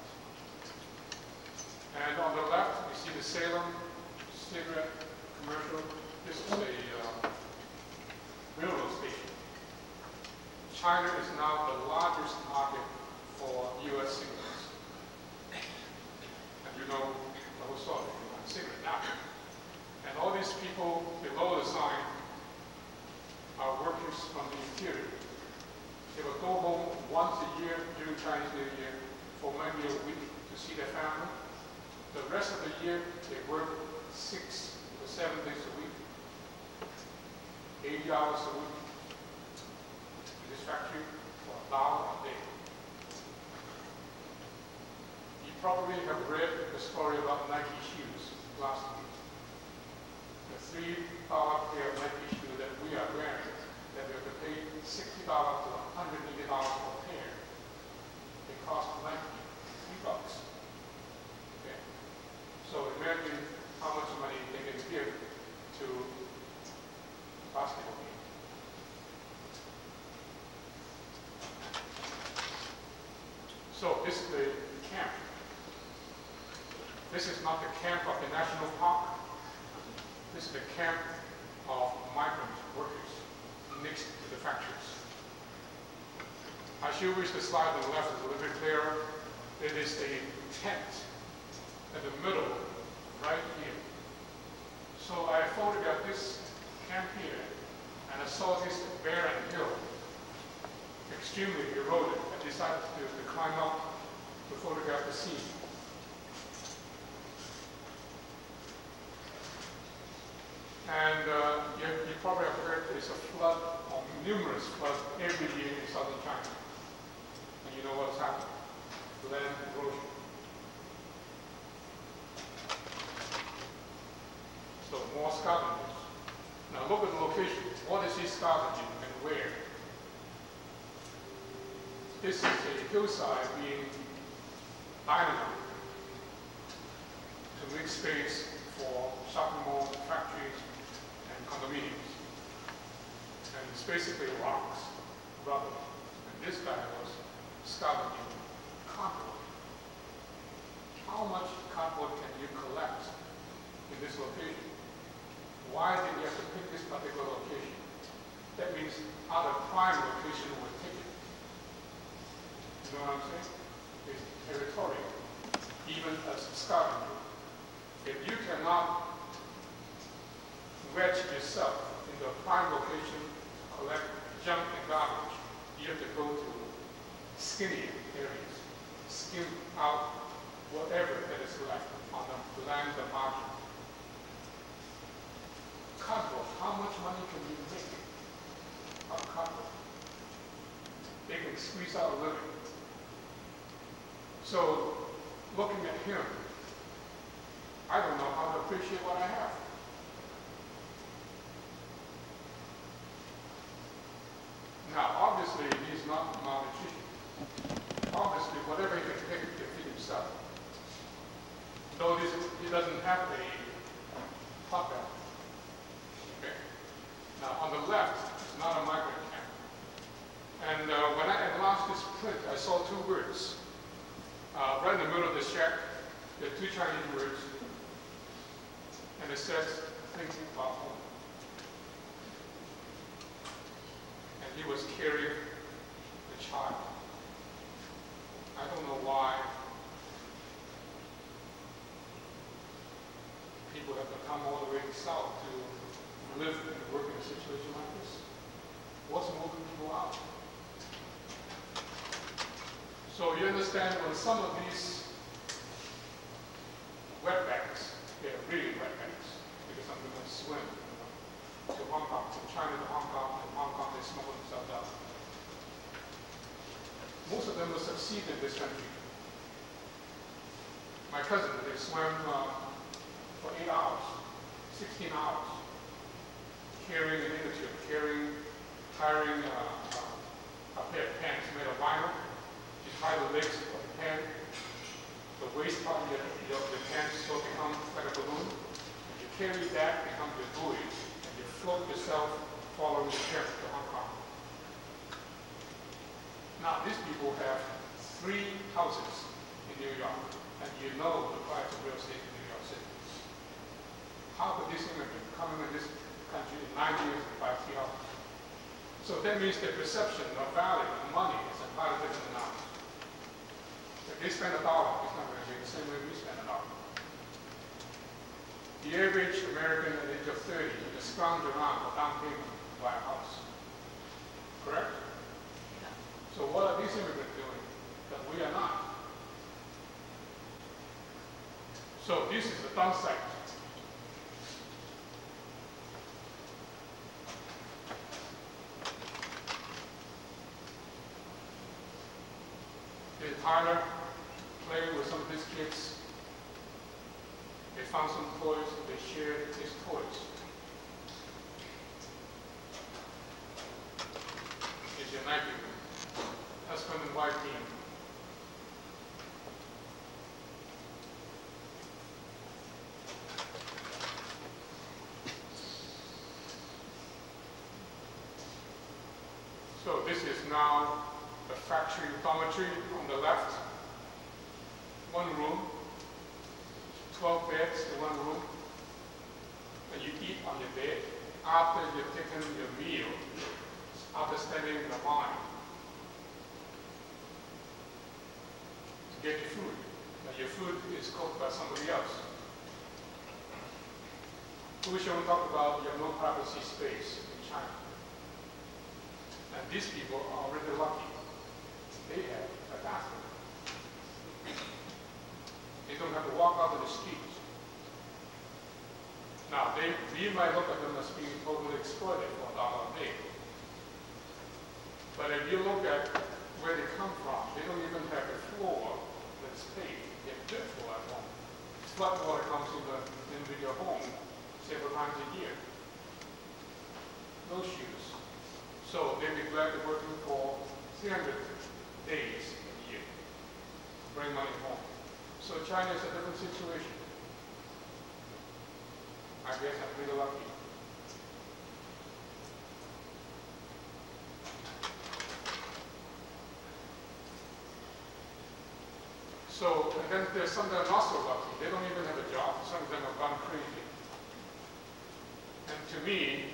And on the left, you see the Salem cigarette commercial. This is a uh, railroad station. China is now the largest market for U S cigarettes. And you know the whole story. Cigarette now. And all these people below the sign are workers from the interior. They will go home once a year during Chinese New Year for maybe a week to see their family. The rest of the year, they work six to seven days a week, eighty hours a week in this factory for a dollar a day. You probably have read the story about Nike shoes last week. The three dollar pair of Nike shoes that we are wearing, that we have to pay sixty dollars to one hundred eighty dollars per pair. They cost Nike three bucks. Okay. So imagine how much money they can give to basketball game. So this is the camp. This is not the camp of the national park. This is the camp of migrant workers next to the factories. I sure wish the slide on the left is a little bit clearer. It is a tent in the middle, right here. So I photographed this camp here, and I saw this barren hill, extremely eroded. I decided to, to climb up to photograph the scene. And uh, you, you probably have heard there's a flood, or numerous floods every year in southern China. And you know what's happened? Land erosion. So more scavengers. Now look at the location. What is he scavenging and where? This is a hillside being dynamite to make space for shopping malls, factories, and condominiums. And it's basically rocks, rubble. And this guy was scavenging cardboard. How much cardboard can you collect in this location? Why did you have to pick this particular location? That means other prime location were taken. You know what I'm saying? It's territorial, even as a scavenger. If you cannot wedge yourself in the prime location to collect junk and garbage, you have to go to skinnier areas, skim out whatever that is left on the land, the margin. Cardboard, how much money can you make out of cardboard? They can squeeze out a living. So, looking at him, I don't know how to appreciate what I have. Now, obviously, he's not malnutrition. Obviously, whatever he can take to feed himself. Though this, he doesn't have a top hat. Okay. Now, on the left, it's not a migrant camp. And uh, when I enlarged this print, I saw two words. Uh, right in the middle of the shack, there are two Chinese words. And it says, thinking about home. And he was carrying the child. I don't know why people have to come all the way south to live and work in a situation like this. What's moving people out? So you understand when some of these wetbacks, they're really wetbacks, because I'm going to swim to Hong Kong, from China to Hong Kong, and Hong Kong they smuggle themselves out. Most of them will succeed in this country. My cousin, they swam uh, for eight hours, sixteen hours, carrying an inner tube, carrying, carrying uh, uh, a pair of pants made of vinyl. You tie the legs of the pant, the waist part of your, your, your pants will become like a balloon. And you carry that, becomes your buoy, and you float yourself following the current to Hong Kong. Now, these people have three houses in New York, and you know the price of real estate in New York City. How could this immigrant coming in this country in nine years and buy three houses? So that means the perception of value and money is entirely different than ours. If they spend a dollar, it's not going to be the same way we spend a dollar. The average American at the age of thirty is scrounged around for down payment to buy a house. Correct? Yeah. So what are these immigrants doing that we are not? So this is the dump site. Here's Tyler playing with some of these kids. They found some toys and they shared these toys. Here's your night people, husband and wife team. So this is now the factory dormitory on the left. after you've taken your meal, after standing in the line to get your food, and your food is cooked by somebody else. Xiong talked about you have no privacy space in China. And these people are really lucky. They have a bathroom. They don't have to walk out to the streets. Now, they, we might look at them as being totally exploited for a dollar a day. But if you look at where they come from, they don't even have a floor that's paved. They have dirt floor at home. Flood water comes in the, into your home several times a year. No shoes. So they'd be glad to work for three hundred days a year to bring money home. So China is a different situation. I guess I'm pretty lucky. So, and then there's some that are not so lucky. They don't even have a job. Some of them have gone crazy. And to me,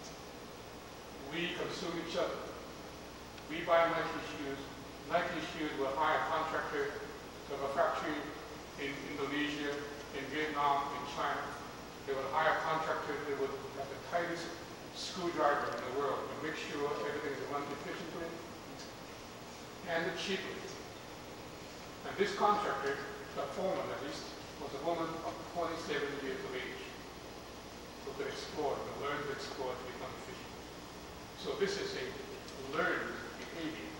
we consume each other. We buy Nike shoes. Nike shoes will hire a contractor to have a factory in Indonesia, in Vietnam, in China. They would hire a contractor that would have the tightest screwdriver in the world to make sure everything is run efficiently and cheaply. And this contractor, the foreman at least, was a woman of twenty-seven years of age who could explore, and learn to explore to become efficient. So this is a learned behavior.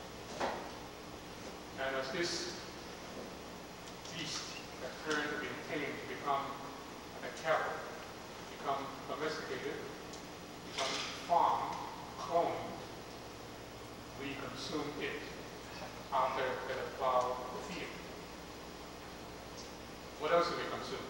And as this beast that learned to be tamed, become a cattle, become domesticated, become farmed, cloned, we consume it after it has plowed the field. What else do we consume?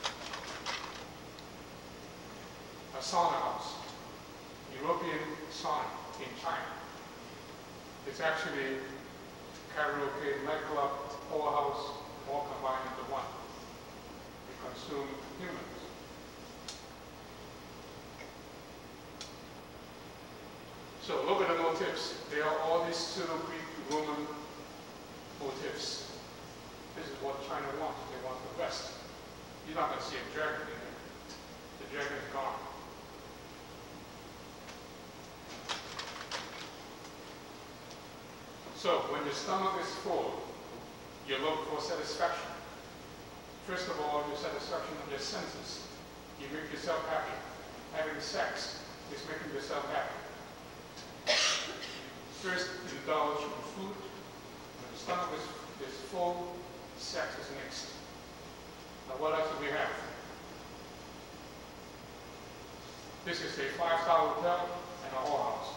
A sauna house, European sauna in China. It's actually karaoke, nightclub, powerhouse, all combined into one. We consume humans. So look at the motifs. They are all these pseudo-Greek, Roman motifs. This is what China wants. They want the West. You're not going to see a dragon in there. The dragon is gone. So when your stomach is full, you look for satisfaction. First of all, your satisfaction of your senses. You make yourself happy. Having sex is making yourself happy. First, indulge in food. When the stomach is, is full, sex is next. Now what else do we have? This is a five-star hotel and a whorehouse.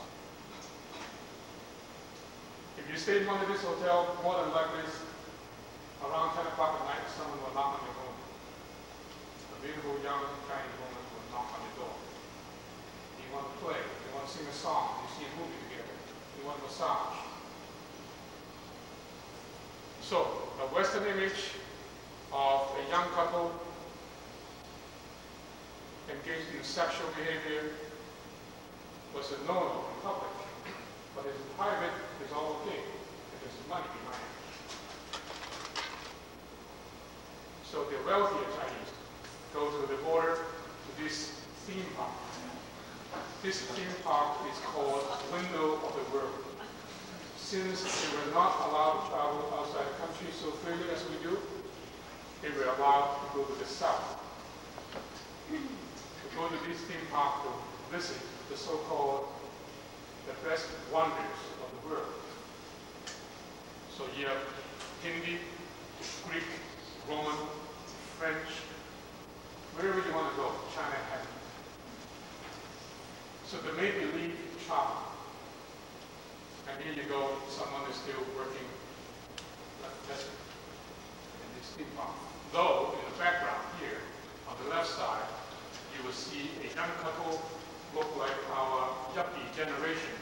If you stay in one of this hotel, more than likely, around ten o'clock at night, someone will knock on your door. A beautiful young Chinese woman will knock on your door. You want to play, you want to sing a song, you see a movie together, you want a massage. So, a Western image of a young couple engaged in sexual behavior was a no-no in public. But in private, it's all okay, if there's money behind it. So the wealthier Chinese go to the border to this theme park. This theme park is called Window of the World. Since they were not allowed to travel outside the country so freely as we do, they were allowed to go to the south. To go to this theme park to visit the so-called the best wonders of the world. So you have Hindi, Greek, Roman, French, wherever you want to go, China has it. So the make-believe travel. And here you go, someone is still working like this in this theme park. Though, in the background here, on the left side, you will see a young couple look like our yuppie generation